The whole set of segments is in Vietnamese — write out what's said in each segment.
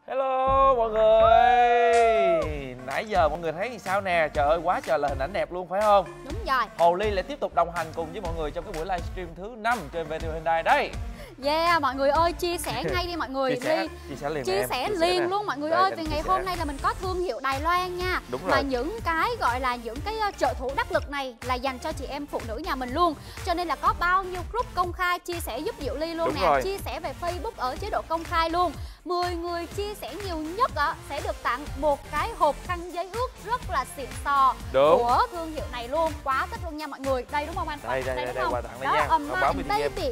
Hello mọi người. Nãy giờ mọi người thấy thì sao nè? Trời ơi quá trời là hình ảnh đẹp luôn phải không? Đúng rồi. Hồ Ly lại tiếp tục đồng hành cùng với mọi người trong cái buổi livestream thứ 5 trên VTV Hyundai đây. Yeah, mọi người ơi, chia sẻ ngay đi mọi người. Chia sẻ liền luôn mọi người ơi. Vì ngày hôm nay là mình có thương hiệu Đài Loan nha. Đúng rồi. Mà những cái gọi là những cái trợ thủ đắc lực này là dành cho chị em phụ nữ nhà mình luôn. Cho nên là có bao nhiêu group công khai chia sẻ giúp Diệu Ly luôn. Đúng nè rồi. Chia sẻ về Facebook ở chế độ công khai luôn. 10 người chia sẻ nhiều nhất sẽ được tặng một cái hộp khăn giấy ướt rất là xịn sò. Đúng. Của thương hiệu này luôn. Quá thích luôn nha mọi người. Đây đúng không anh? Đây quà tặng đây nha. Baby,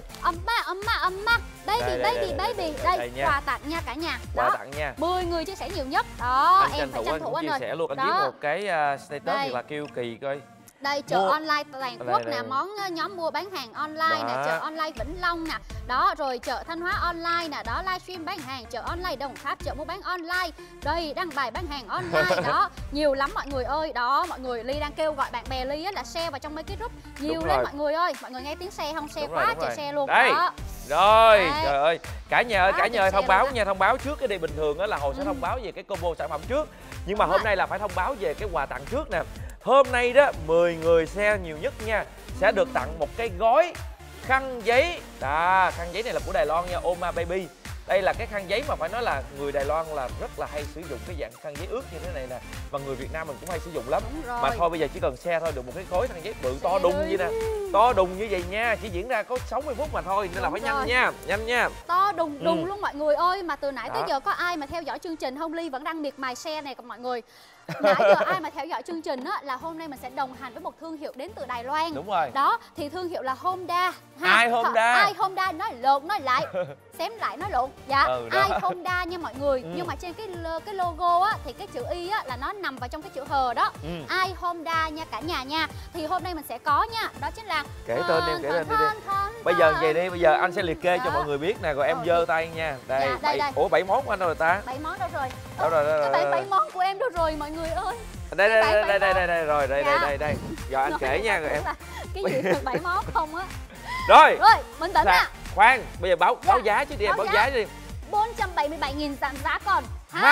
baby. Đây quà tặng nha cả nhà. Quà tặng nha. 10 người chia sẻ nhiều nhất. Đó, em phải tranh thủ anh ơi. Chia sẻ luôn. Anh viết một cái status thì là kêu kỳ coi. Đây, chợ online toàn quốc nè, món nhóm mua bán hàng online nè, chợ online Vĩnh Long nè. Đó, rồi chợ Thanh Hóa online nè, đó, livestream bán hàng, chợ online Đồng Tháp, chợ mua bán online. Đây, đăng bài bán hàng online, đó, nhiều lắm mọi người ơi. Đó, mọi người, Ly đang kêu gọi bạn bè Ly là share vào trong mấy cái group. Nhiều lên mọi người ơi. Mọi người nghe tiếng share không? Share quá trời share luôn. Đây. Đó. Rồi, trời ơi, cả nhà ơi, cả nhà ơi, thông báo nha, thông báo trước cái đi. Bình thường là Hồ sẽ thông báo về cái combo sản phẩm trước. Nhưng mà hôm nay là phải thông báo về cái quà tặng trước nè. Hôm nay đó 10 người share nhiều nhất nha sẽ được tặng một cái gói khăn giấy. Khăn giấy này là của Đài Loan nha, Oma Baby. Đây là cái khăn giấy mà phải nói là người Đài Loan là rất là hay sử dụng cái dạng khăn giấy ướt như thế này nè. Và người Việt Nam mình cũng hay sử dụng lắm. Mà thôi bây giờ chỉ cần share thôi được một cái gói khăn giấy bự to đùng vậy nè. To đùng như vậy nha, chỉ diễn ra có 60 phút mà thôi nên là phải nhanh nha, nhanh nha. To đùng luôn mọi người ơi. Mà từ nãy tới giờ có ai mà theo dõi chương trình không? Ly vẫn đang miệt mài share này mọi người. Nãy giờ ai mà theo dõi chương trình là hôm nay mình sẽ đồng hành với một thương hiệu đến từ Đài Loan. Đúng rồi. Đó, thì thương hiệu là Honda. Ai Honda? Ai Honda nói lộn nói lại. Xém lại nói lộn. Dạ, ai Honda nha mọi người. Nhưng mà trên cái logo thì cái chữ Y là nó nằm vào trong cái chữ hờ đó. Ai Honda nha cả nhà nha. Thì hôm nay mình sẽ có nha, đó chính là kể tên đi, kể tên đi. Bây giờ vậy đi, bây giờ anh sẽ liệt kê cho mọi người biết nè, rồi em giơ tay nha. Đây, ủa 7 món của anh đâu rồi ta? 7 món đâu rồi? Đâu rồi? Cái 7 món của em đâu rồi mọi người ơi? Đây rồi, đây. Giờ anh kể nha rồi em. Cái gì được 7 món không á? Rồi, bình tĩnh ạ. Khoan, bây giờ báo giá chứ đi em, báo giá đi. 477.000 giảm giá còn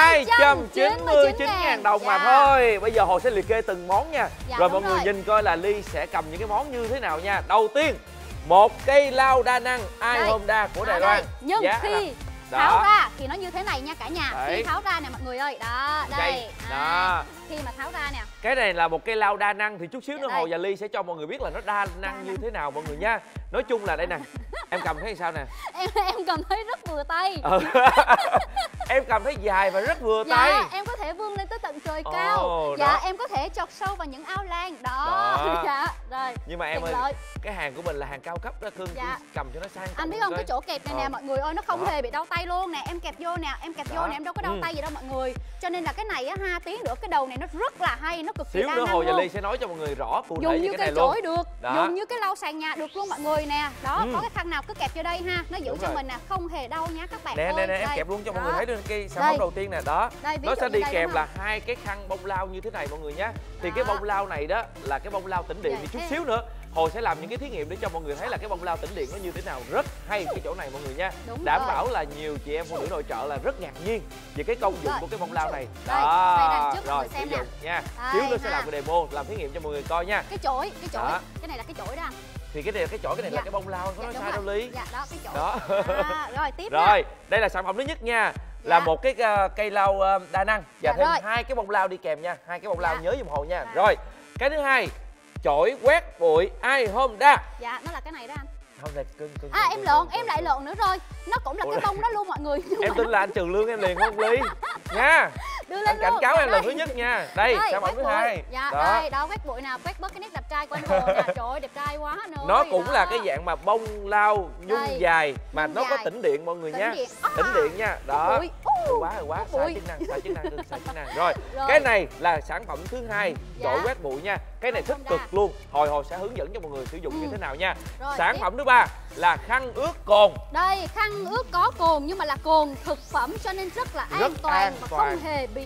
299.000 đồng mà thôi. Bây giờ Hồ sẽ liệt kê từng món nha. Rồi mọi người nhìn coi là Ly sẽ cầm những cái món như thế nào nha. Đầu tiên, một cây lau đa năng Ai Honda của Đài Loan. Nhưng khi tháo ra thì nó như thế này nha cả nhà. Khi tháo ra nè mọi người ơi. Đó, đây. Đó. Khi mà tháo ra nè. Cái này là một cây lau đa năng. Thì chút xíu nữa Hồ và Ly sẽ cho mọi người biết là nó đa năng như thế nào mọi người nha. Nói chung là đây nè. Em cầm thấy sao nè? Em cầm thấy rất vừa tay. Em cầm thấy dài và rất vừa tay. Em có thể vươn lên tới tận trời cao. Em có thể chọt sâu vào những ao lan. Đó. Rồi. Nhưng mà em ơi, cái hàng của mình là hàng cao cấp đó Cưng. Cầm cho nó sang. Anh biết không, cái chỗ kẹp này nè mọi người ơi, nó không hề bị đau tay luôn nè. Em kẹp vô nè, em đâu có đau tay gì đâu mọi người. Cho nên là cái này tí nữa cái đầu này nó rất là hay, nó cực kỳ đa năng luôn. Xíu nữa Hồ và Ly sẽ nói cho mọi người rõ cụ thể về cái này luôn. Dùng như cây chổi được, dùng như cái lau sàn nhà được luôn mọi người nè. Đó, có cái khăn nào cứ kẹp vô đây ha, nó giữ cho mình nè, không hề đau nhá các bạn ơi. Nè, em kẹp luôn cho mọi người thấy được cái sản phẩm đầu tiên nè, đó. Nó sẽ đi kèm là 2 cái khăn bông lau như thế này mọi người nhé. Thì cái bông lau này đó là cái bông lau tĩnh điện. Thì chút xíu nữa Hồ sẽ làm những cái thí nghiệm để cho mọi người thấy là cái bông lau tĩnh điện nó như thế nào. Rất hay cái chỗ này mọi người nha. Đảm bảo là nhiều chị em phụ nữ nội trợ là rất ngạc nhiên về cái công dụng của cái bông lau này. Đó, rồi sử dụng nha. Xíu nữa sẽ làm cái demo, làm thí nghiệm cho mọi người coi nha. Cái chổi, cái này là cái chổi đó anh. Thì cái này là cái chổi, cái này là cái bông lau, có nói sai đâu Ly. Dạ, đó cái chổi. Đó. Rồi tiếp rồi, đây là sản phẩm thứ nhất nha. Là một cái cây lau đa năng và thêm 2 cái bông lau đi kèm nha. 2 cái bông lau nhớ giùm Hồ nha. Rồi, cái thứ hai, chổi quét bụi Ai Honda. Dạ, nó là cái này đó anh. Không là Cưng. Em lộn, em lại lộn nữa rồi. Nó cũng là cái bông đó luôn mọi người. Em tin là anh trừ lương em liền không Ly nha. Anh cảnh cáo em lần thứ nhất nha. Đây, sản phẩm thứ hai. Dạ, đây, đó quét bụi nào, quét bớt cái nét đẹp trai của anh Hồ nè. Trời ơi, đẹp trai quá anh ơi. Nó cũng là cái dạng mà bông lau nhung dài mà nó có tĩnh điện mọi người nha. Tĩnh điện nha. Đó. Quá, sai chức năng. Rồi, cái này là sản phẩm thứ hai, chổi quét bụi nha. Cái này thích cực luôn. Hồ sẽ hướng dẫn cho mọi người sử dụng như thế nào nha. Sản phẩm thứ ba là khăn ướt cồn. Đây, khăn ướt có cồn nhưng mà là cồn thực phẩm cho nên rất là an toàn và không hề bị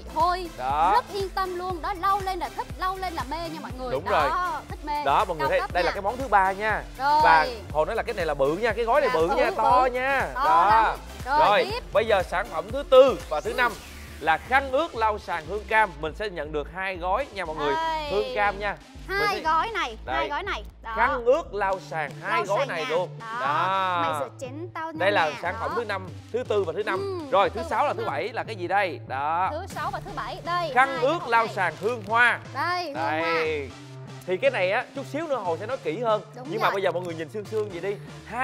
hôi. Đó. Rất yên tâm luôn. Đó, lau lên là thích, lau lên là mê nha mọi người. Đúng đó, rồi. thích mê. Đó mọi người thấy đây nha. là cái món thứ ba nha. Rồi. Và Hồ nói là cái này là bự nha, cái gói này bự nha, to nha. Đó. Rồi, bây giờ sản phẩm thứ tư và thứ năm là khăn ướt lau sàn hương cam. Mình sẽ nhận được 2 gói nha mọi người. Hương cam nha. Hai gói này, đây. 2 gói này. Đó. Khăn ướt lau sàn 2 gói này luôn. Đó. Mày rửa chén tao nha. Đây là sản phẩm thứ 5, thứ tư và thứ 5. Rồi thứ 6 là thứ 7 là cái gì đây? Đó. Thứ 6 và thứ 7 đây. Khăn ướt lau sàn hương hoa. Đây, hương hoa. Thì cái này á, chút xíu nữa Hồ sẽ nói kỹ hơn. Nhưng mà rồi. bây giờ mọi người nhìn sương sương vậy đi,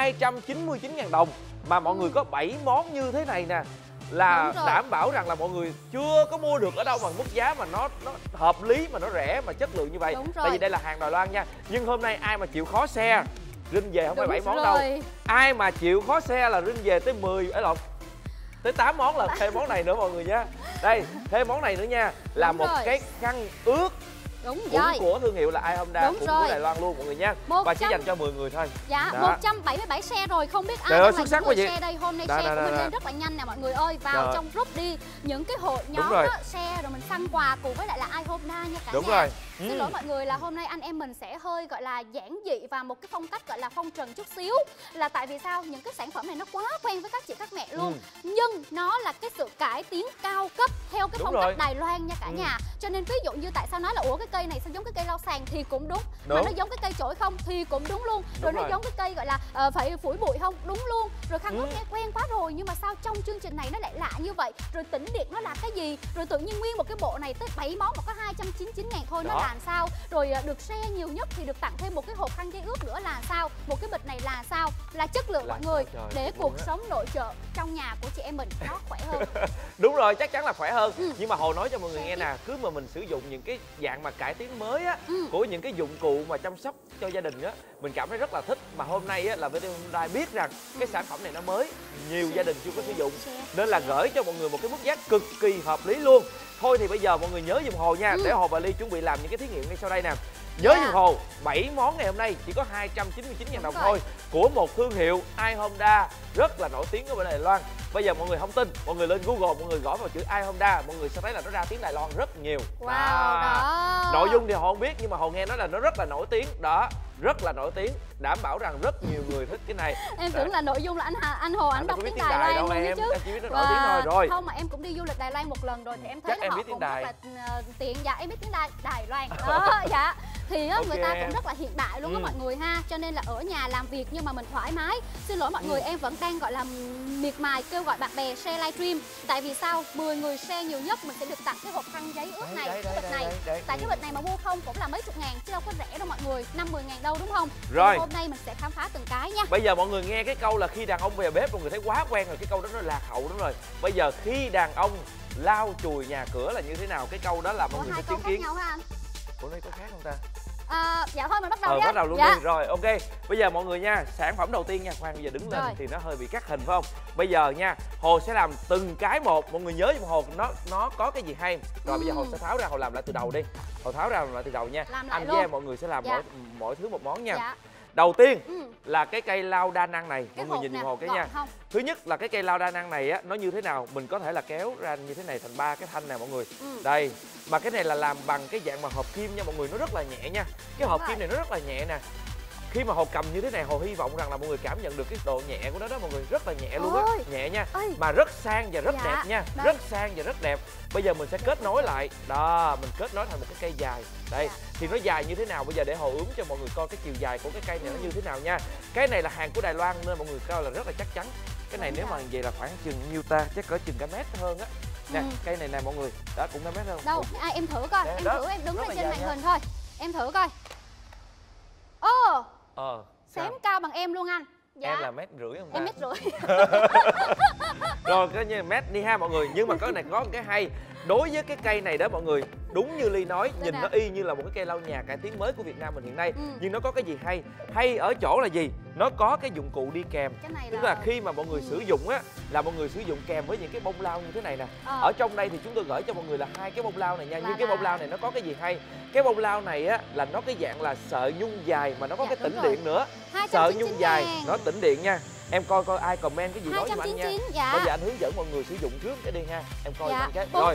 299.000 đồng mà mọi người có 7 món như thế này nè, là đảm bảo rằng là mọi người chưa có mua được ở đâu bằng mức giá mà nó hợp lý, mà nó rẻ, mà chất lượng như vậy. Tại vì đây là hàng Đài Loan nha. Nhưng hôm nay ai mà chịu khó xe rinh về không phải 7 món đâu. Ai mà chịu khó xe là rinh về tới 10 ấy lộn, tới 8 món, là thêm món này nữa mọi người nha. Đây, thêm món này nữa nha, là một cái khăn ướt. Đúng cũng rồi. của thương hiệu là Ai Honda, cũng của Đài Loan luôn mọi người nha. Và chỉ dành cho 10 người thôi. Dạ, 177 xe rồi, không biết ai đang là những người xe đây. Hôm nay xe của mình lên rất là nhanh nè mọi người ơi. Vào trong group đi những cái hội nhóm đó, xe rồi mình săn quà cùng với lại là Ai Honda nha cả nhà. Đúng rồi. Xin lỗi mọi người là hôm nay anh em mình sẽ hơi gọi là giản dị và một cái phong cách gọi là phong trần chút xíu. Là tại vì sao? Những cái sản phẩm này nó quá quen với các chị các mẹ luôn. Nhưng nó là cái sự cải tiến cao cấp theo cái phong cách Đài Loan nha cả nhà. Cho nên ví dụ như tại sao nói là ủa cái cây này sao giống cái cây lau sàn thì cũng đúng. Mà nó giống cái cây chổi không thì cũng đúng luôn. Rồi nó giống cái cây gọi là phải phủi bụi không? Đúng luôn. Rồi khăn ướt nghe quen quá rồi, nhưng mà sao trong chương trình này nó lại lạ như vậy? Rồi tĩnh điện nó là cái gì? Rồi tự nhiên nguyên một cái bộ này tới 7 món mà có 299.000 thôi, nó là sao? Rồi được share nhiều nhất thì được tặng thêm một cái hộp khăn giấy ướt nữa là sao? Một cái bịch này là sao? Là chất lượng mọi người, để cuộc sống nội trợ trong nhà của chị em mình nó khỏe hơn. Đúng rồi, chắc chắn là khỏe hơn. Nhưng mà Hồ nói cho mọi người nghe nè, cứ mà mình sử dụng những cái dạng mà cải tiến mới á, của những cái dụng cụ mà chăm sóc cho gia đình á, mình cảm thấy rất là thích. Mà hôm nay á là VT Hyundai biết rằng cái sản phẩm này nó mới, nhiều gia đình chưa có sử dụng, nên là gửi cho mọi người một cái mức giá cực kỳ hợp lý luôn. Thôi thì bây giờ mọi người nhớ giùm Hồ nha, để Hồ và Ly chuẩn bị làm những cái thí nghiệm ngay sau đây nè. Nhớ giùm Hồ, 7 món ngày hôm nay chỉ có 299.000 đồng thôi, của một thương hiệu Ai Honda rất là nổi tiếng ở bên Đài Loan. Bây giờ mọi người không tin, mọi người lên Google, mọi người gõ vào chữ Ai Honda, mọi người sẽ thấy là nó ra tiếng Đài Loan rất nhiều. Đó. Nội dung thì Hồ không biết, nhưng mà Hồ nghe nói là nó rất là nổi tiếng. Đó, rất là nổi tiếng, đảm bảo rằng rất nhiều người thích cái này. Em tưởng là nội dung là anh Hồ anh đọc tiếng Đài Loan luôn em chứ. Em chỉ biết nó nổi tiếng thôi. Không, mà em cũng đi du lịch Đài Loan một lần rồi thì em thấy là họ cũng rất là tiện. Dạ em biết tiếng Đài Loan. Đó, dạ. Thì á, người ta cũng rất là hiện đại luôn á mọi người ha. Cho nên là ở nhà làm việc nhưng mà mình thoải mái. Xin lỗi mọi người, em vẫn đang gọi là miệt mài kêu gọi bạn bè share livestream. Tại vì sao? 10 người share nhiều nhất mình sẽ được tặng cái hộp khăn giấy ướt này, cái bịch này. Tại cái bịch này mà mua không cũng là mấy chục ngàn chứ đâu có rẻ đâu mọi người, 50-10 ngàn đâu đúng không? Rồi hôm nay mình sẽ khám phá từng cái nha. Bây giờ mọi người nghe cái câu là khi đàn ông về bếp, mọi người thấy quá quen rồi, cái câu đó nó lạc hậu lắm rồi. Bây giờ khi đàn ông lau chùi nhà cửa là như thế nào? Cái câu đó là mọi người sẽ chứng kiến. Ủa đây có khác không ta? Dạ thôi mình bắt đầu nha. Bắt đầu luôn đi. Rồi ok. Bây giờ mọi người nha, sản phẩm đầu tiên nha, khoan bây giờ đứng lên thì nó hơi bị cắt hình phải không? Bây giờ nha, Hồ sẽ làm từng cái một, mọi người nhớ giùm Hồ nó có cái gì hay. Rồi bây giờ Hồ sẽ tháo ra, Hồ làm lại từ đầu đi. Hồ tháo ra làm lại từ đầu nha. Anh với em mọi người sẽ làm mỗi thứ một món nha. Đầu tiên là cái cây lau đa năng này, mọi người nhìn giùm Hồ cái nha. Thứ nhất là cái cây lau đa năng này á, nó như thế nào? Mình có thể là kéo ra như thế này thành 3 cái thanh nè mọi người. Đây. Mà cái này là làm bằng cái dạng mà hộp kim nha mọi người, nó rất là nhẹ nha. Cái hộp kim này nó rất là nhẹ nè. Khi mà Hồ cầm như thế này, Hồ hy vọng rằng là mọi người cảm nhận được cái độ nhẹ của nó đó mọi người, rất là nhẹ luôn á, nhẹ nha. Mà rất sang và rất đẹp nha, rất sang và rất đẹp. Bây giờ mình sẽ kết nối lại, đó, mình kết nối thành một cái cây dài. Đây, thì nó dài như thế nào bây giờ để Hồ ướm cho mọi người coi cái chiều dài của cái cây này nó như thế nào nha. Cái này là hàng của Đài Loan nên mọi người coi là rất là chắc chắn. Cái này nếu mà vậy là khoảng chừng nhiêu ta, chắc cỡ chừng cả mét hơn á. Nè, cây này nè mọi người, đó cũng cả mét hơn. Đâu, em thử coi, em thử, em đứng lên trên màn hình thôi. Em thử coi. Xém cao bằng em luôn anh. Em là 1,5 mét không ta? Em 1,5 mét. Rồi cái như mét đi ha mọi người. Nhưng mà cái này có một cái hay. Đối với cái cây này đó mọi người, đúng như Ly nói, nhìn nó y như là một cái cây lau nhà cải tiến mới của Việt Nam mình hiện nay. Nhưng nó có cái gì hay? Hay ở chỗ là gì? Nó có cái dụng cụ đi kèm. Tức là khi mà mọi người sử dụng á, là mọi người sử dụng kèm với những cái bông lau như thế này nè. Ở trong đây thì chúng tôi gửi cho mọi người là 2 cái bông lau này nha. Nhưng cái bông lau này nó có cái gì hay? Cái bông lau này á là nó cái dạng là sợi nhung dài mà nó có cái tĩnh điện nữa. Sợi nhung dài nó tĩnh điện nha. Em coi ai comment cái gì nói giùm anh nha. 299, dạ. Bây giờ anh hướng dẫn mọi người sử dụng trước cái đi ha. Em coi dạ. cái. Rồi.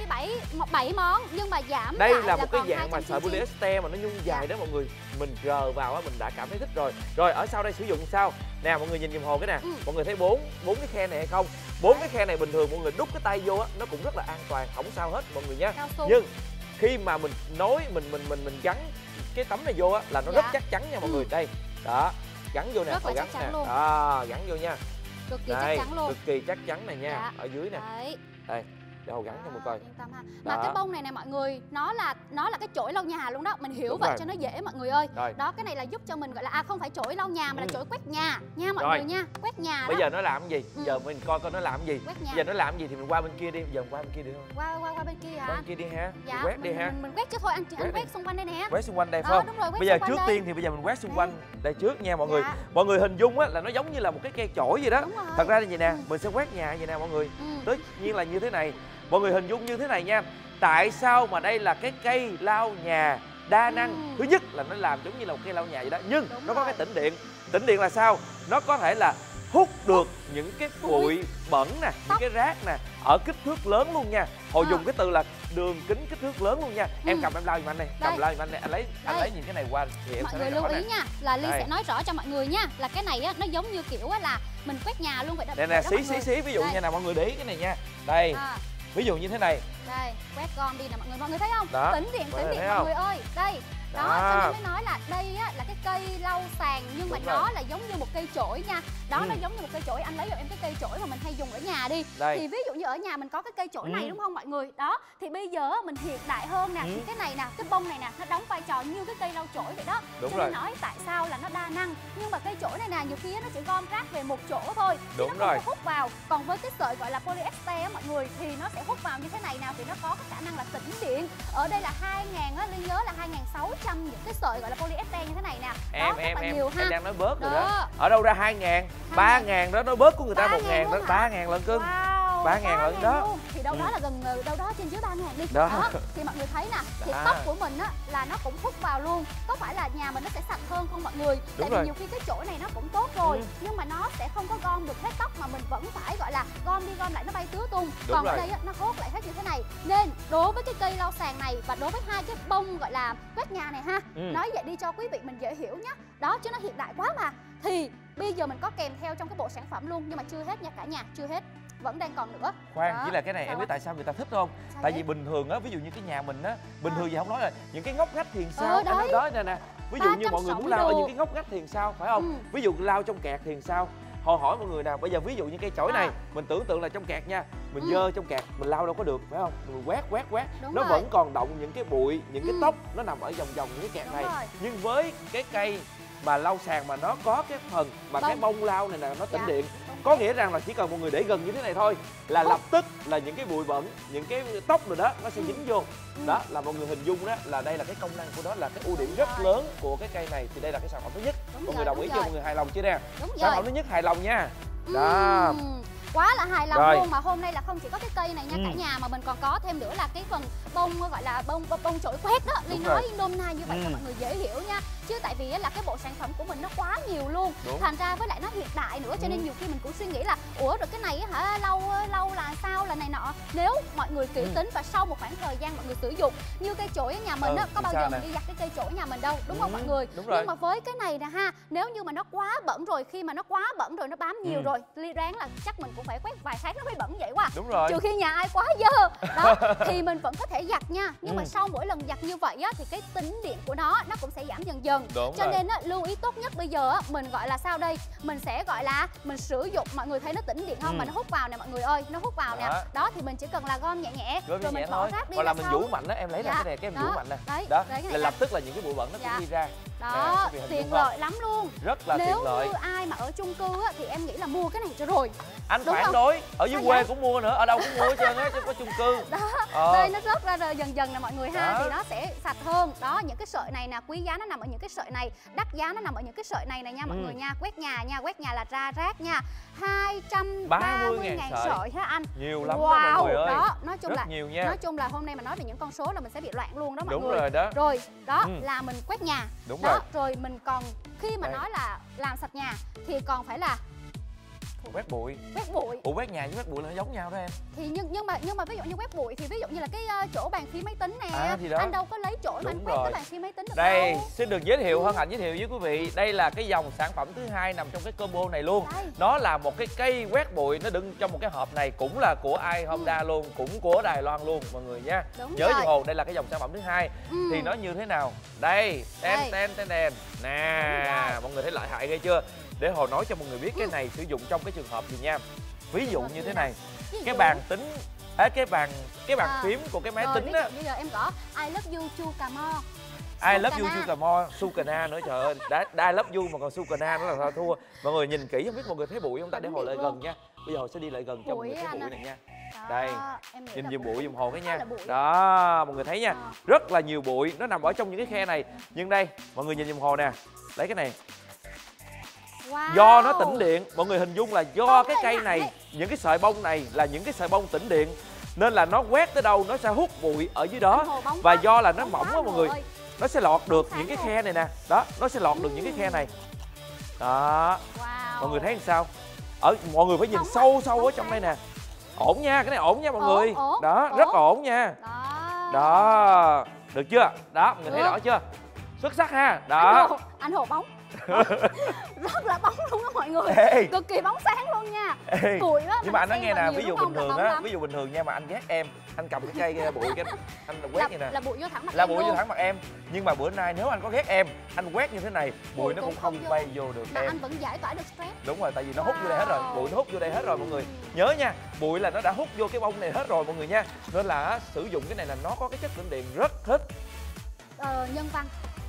7 món nhưng mà giảm đây lại là một cái còn dạng mà sợi polyester mà nó nhung dài đó mọi người. Mình rờ vào á mình đã cảm thấy thích rồi. Rồi ở sau đây sử dụng sao? Nè mọi người nhìn đồng hồ cái nè. Mọi người thấy bốn cái khe này hay không? 4 cái khe này bình thường mọi người đút cái tay vô á nó cũng rất là an toàn, không sao hết mọi người nha. Nhưng khi mà mình nối mình gắn cái tấm này vô á là nó rất chắc chắn nha mọi người. Đây. Đó. Gắn vô nè, rất là gắn chắc nè. chắn luôn. Gắn vô nha. Cực kỳ chắc chắn luôn. Cực kỳ chắc chắn này nha. Dạ. Ở dưới nè. Đấy. Đây. Để Hồ gắn cho mọi người coi. Yên tâm ha. Mà cái bông này nè mọi người, nó là cái chổi lau nhà luôn đó. Mình hiểu đúng vậy rồi. cho nó dễ mọi người ơi. Rồi. Đó, cái này là giúp cho mình gọi là không phải chổi lau nhà mà là chổi quét nhà nha mọi rồi. người nha. Quét nhà đó. Bây giờ nó làm cái gì? Giờ mình coi nó làm cái gì. Quét nhà. Bây giờ nó làm cái gì thì mình qua bên kia đi. Giờ mình qua bên kia đi không? Qua bên kia hả? Qua bên kia đi ha. Dạ, quét đi ha. Mình quét chứ thôi anh quét xung quanh đây nè. Quét xung quanh đây phải Đó, không? đúng rồi, quét bây giờ xung quanh trước đây. tiên thì bây giờ mình quét xung quanh đây trước nha mọi Dạ. người. Mọi người hình dung á là nó giống như là một cái cây chổi gì đó. Đúng rồi. Thật ra là vậy nè, mình sẽ quét nhà vậy nè mọi người. Tất nhiên là như thế này. Mọi người hình dung như thế này nha. Tại sao mà đây là cái cây lau nhà đa năng? Thứ nhất là nó làm giống như là một cây lau nhà vậy đó, nhưng nó có cái tĩnh điện. Tĩnh điện là sao? Nó có thể là hút được những cái bụi bẩn nè, những cái rác nè ở kích thước lớn luôn nha. Họ dùng cái từ là đường kính kích thước lớn luôn nha. Em cầm em lau giùm anh này, cầm lau giùm anh này, anh lấy những cái này qua thì em mọi sẽ người nói lưu rõ ý nè. nha, là Ly sẽ nói rõ cho mọi người nha, là cái này á nó giống như kiểu á là mình quét nhà luôn vậy đó. Nè xí ví dụ như nè mọi người để ý cái này nha. Đây. Ví dụ như thế này. Đây, quét gom đi nè mọi người thấy không? Đó. Tĩnh điện mọi người ơi. Đây. Đó, cho nên mới nói là đây á là cái cây lau sàn nhưng mà nó là giống như một cây chổi nha. Đó, nó giống như một cây chổi. Anh lấy cho em cái cây chổi mà mình hay dùng ở nhà đi. Đây. Thì ví dụ như ở nhà mình có cái cây chổi này đúng không mọi người? Đó, thì bây giờ mình hiện đại hơn nè, thì cái này nè, cái bông này nè, nó đóng vai trò như cái cây lau chổi vậy đó. Đúng cho rồi. nên nói tại sao là nó đa năng. Nhưng mà cây chổi này nè, nhiều khi nó chỉ gom rác về một chỗ thôi. Đúng nó rồi. không có hút vào. Còn với cái sợi gọi là polyester á mọi người thì nó sẽ hút vào như thế này nào thì nó có cái khả năng là tĩnh điện. Ở đây là 2000 á, Ly nhớ là 2600 những cái sợi gọi là polyester như thế này nè. Em đang nói bớt rồi đó. đó. Ở đâu ra 2000, 3000 đó, nói bớt của người ta 1000 đó, 3000 lần cưng. 3000 lần đó. Thì đâu đó là gần đâu đó trên dưới 3000 đi. Đó. Thì mọi người thấy nè, thì tóc của mình á là nó cũng hút vào luôn. Có phải là nhà mình nó sẽ sạch hơn không mọi người? Tại vì nhiều khi cái chổi này nó cũng tốt rồi, nhưng mà nó sẽ không có gom được hết tóc mà mình vẫn phải gọi là gom đi gom lại nó bay tứ tung. Còn ở đây á, nó hốt lại hết như thế này. Nên đối với cái cây lau sàn này và đối với hai cái bông gọi là quét nhà này ha, nói vậy đi cho quý vị mình dễ hiểu nhá. Đó chứ nó hiện đại quá mà. Thì bây giờ mình có kèm theo trong cái bộ sản phẩm luôn, nhưng mà chưa hết nha cả nhà, chưa hết. Vẫn đang còn nữa. Khoan, chỉ là cái này em biết tại sao người ta thích không? Tại vì bình thường á, ví dụ như cái nhà mình á, bình thường gì không nói là những cái ngóc ngách thì sao? Anh nói đó nè. Ví dụ như mọi người muốn lau ở những cái ngóc ngách thì sao, phải không? Ví dụ lau trong kẹt thì sao? Họ hỏi mọi người nào, bây giờ ví dụ như cây chổi này, mình tưởng tượng là trong kẹt nha, mình dơ trong kẹt, mình lau đâu có được, phải không? Mình quét, nó vẫn còn động những cái bụi, những cái tóc nó nằm ở vòng những cái kẹt này. Nhưng với cái cây mà lau sàn mà nó có cái phần mà cái bông lau này nè, nó tĩnh điện, có nghĩa rằng là chỉ cần mọi người để gần như thế này thôi là lập tức là những cái bụi bẩn, những cái tóc rồi đó nó sẽ dính vô. Đó là mọi người hình dung đó là đây là cái công năng của nó, là cái ưu điểm rất lớn của cái cây này. Thì đây là cái sản phẩm thứ nhất. Mọi người đồng ý chưa? Mọi người hài lòng chưa nè? Sản phẩm thứ nhất hài lòng nha. Đó. Quá là hài lòng luôn. Mà hôm nay là không chỉ có cái cây này nha cả nhà, mà mình còn có thêm nữa là cái phần bông gọi là bông chổi quét đó. Ly nói nôm na như vậy cho mọi người dễ hiểu nha. Chứ tại vì là cái bộ sản phẩm của mình nó quá nhiều luôn. Thành ra với lại nó hiện đại nữa, cho nên nhiều khi mình cũng suy nghĩ là ủa rồi cái này hả, lâu là sao là này nọ. Nếu mọi người kỹ tính và sau một khoảng thời gian mọi người sử dụng, như cây chổi ở nhà mình á, có bao giờ mình đi giặt cái cây chổi nhà mình đâu, đúng không mọi người? Nhưng mà với cái này nè ha, nếu như mà nó quá bẩn rồi, khi mà nó quá bẩn rồi nó bám nhiều rồi, Ly đoán là chắc mình cũng phải quét vài tháng nó mới bẩn vậy quá. Đúng rồi. Trừ khi nhà ai quá dơ đó thì mình vẫn có thể giặt nha. Nhưng mà sau mỗi lần giặt như vậy á thì cái tính điện của nó cũng sẽ giảm dần dần. Cho nên á, lưu ý tốt nhất bây giờ á, mình gọi là sao đây? Mình sẽ gọi là mình sử dụng, mọi người thấy nó tĩnh điện không? Mà nó hút vào nè mọi người ơi, nó hút vào nè. Đó thì mình chỉ cần là gom nhẹ nhẹ rồi mình bỏ rác đi. Hoặc là mình vũ mạnh đó, em lấy ra cái này, cái em vũ mạnh nè. Đó, là lập tức là những cái bụi bẩn nó cũng đi ra. Đó, tiện lợi lắm luôn. Rất là tiện lợi. Nếu như ai mà ở chung cư á, thì em nghĩ là mua cái này cho rồi. Anh phản đối, ở dưới quê cũng mua nữa, ở đâu cũng mua hết trơn á, chứ có chung cư. Đó, đây nó rớt ra rồi dần dần nè mọi người ha, thì nó sẽ sạch hơn. Đó, những cái sợi này nè, quý giá nó nằm ở những cái sợi này, đắt giá nó nằm ở những cái sợi này nha mọi người nha. Quét nhà nha, quét nhà là ra rác nha. 230.000 sợi ha anh. Nhiều lắm đó mọi người ơi. Đó, nói chung rất là nhiều nha. Nói chung là hôm nay mà nói về những con số là mình sẽ bị loạn luôn đó mọi người. Đúng rồi đó. Rồi, đó là mình quét nhà. Đúng đó, rồi. rồi mình còn khi mà nói là làm sạch nhà thì còn phải là Quét bụi. Quét bụi. Ủa quét nhà với quét bụi là nó giống nhau đó em. Thì nhưng mà ví dụ như quét bụi thì ví dụ như là cái chỗ bàn phím máy tính nè, thì đó. anh đâu có lấy chổi mà anh quét cái bàn phím máy tính được Đây, đâu. xin được giới thiệu, hân hạnh giới thiệu với quý vị, đây là cái dòng sản phẩm thứ hai nằm trong cái combo này luôn. Đây. Nó là một cái cây quét bụi, nó đựng trong một cái hộp này, cũng là của iHonda luôn, cũng của Đài Loan luôn mọi người nha. Đúng Nhớ rồi. giùm Hồ, đây là cái dòng sản phẩm thứ hai. Thì nó như thế nào? Đây, ten nè, mọi người thấy lợi hại ghê chưa? Để Hồ nói cho mọi người biết cái này sử dụng trong cái trường hợp gì nha. Ví dụ như thế này, cái bàn tính cái bàn phím của cái máy tính á. Bây giờ em gõ I love you Chu Cà Mo. I love you Chu Cà Mo, Sukana nữa, trời ơi, I love you mà còn Sukana nữa là sao thua. Mọi người nhìn kỹ, không biết mọi người thấy bụi không ta, để Hồ lại gần nha. Bây giờ Hồ sẽ đi lại gần cho mọi người thấy bụi này nha. Đây, nhìn dùm bụi dùm Hồ cái nha. Đó, mọi người thấy nha, rất là nhiều bụi, nó nằm ở trong những cái khe này. Nhưng đây, mọi người nhìn dùm Hồ nè, lấy cái này. Do nó tĩnh điện, mọi người hình dung là do cái cây này, những cái sợi bông này là những cái sợi bông tĩnh điện, nên là nó quét tới đâu nó sẽ hút bụi ở dưới đó. Và do là nó mỏng quá mọi người, nó sẽ lọt được những cái khe này nè. Đó, nó sẽ lọt được những cái khe này. Đó, mọi người thấy làm sao? Mọi người phải nhìn sâu ở trong đây nè. Ổn nha, cái này ổn nha mọi người. Đó, rất ổn nha. Đó, được chưa? Đó, mọi người thấy rõ chưa? Xuất sắc ha. Đó. Anh Hồ bóng rất là bóng luôn đó mọi người. Cực kỳ bóng sáng luôn nha. Bụi đó. Nhưng mà anh nói nghe nè, ví dụ bình thường á, ví dụ bình thường nha, mà anh ghét em, anh cầm cái cây bụi cái anh quét như nè, là bụi vô thẳng mặt em. Là bụi vô thẳng mặt em. Nhưng mà bữa nay nếu anh có ghét em, anh quét như thế này, bụi nó cũng không bay vô được mà em. anh vẫn giải tỏa được stress. Đúng rồi, tại vì nó hút vô đây hết rồi, bụi nó hút vô đây hết rồi mọi người. Nhớ nha, bụi là nó đã hút vô cái bông này hết rồi mọi người nha. Nên là sử dụng cái này là nó có cái chất tĩnh điện rất thích. Nhân văn.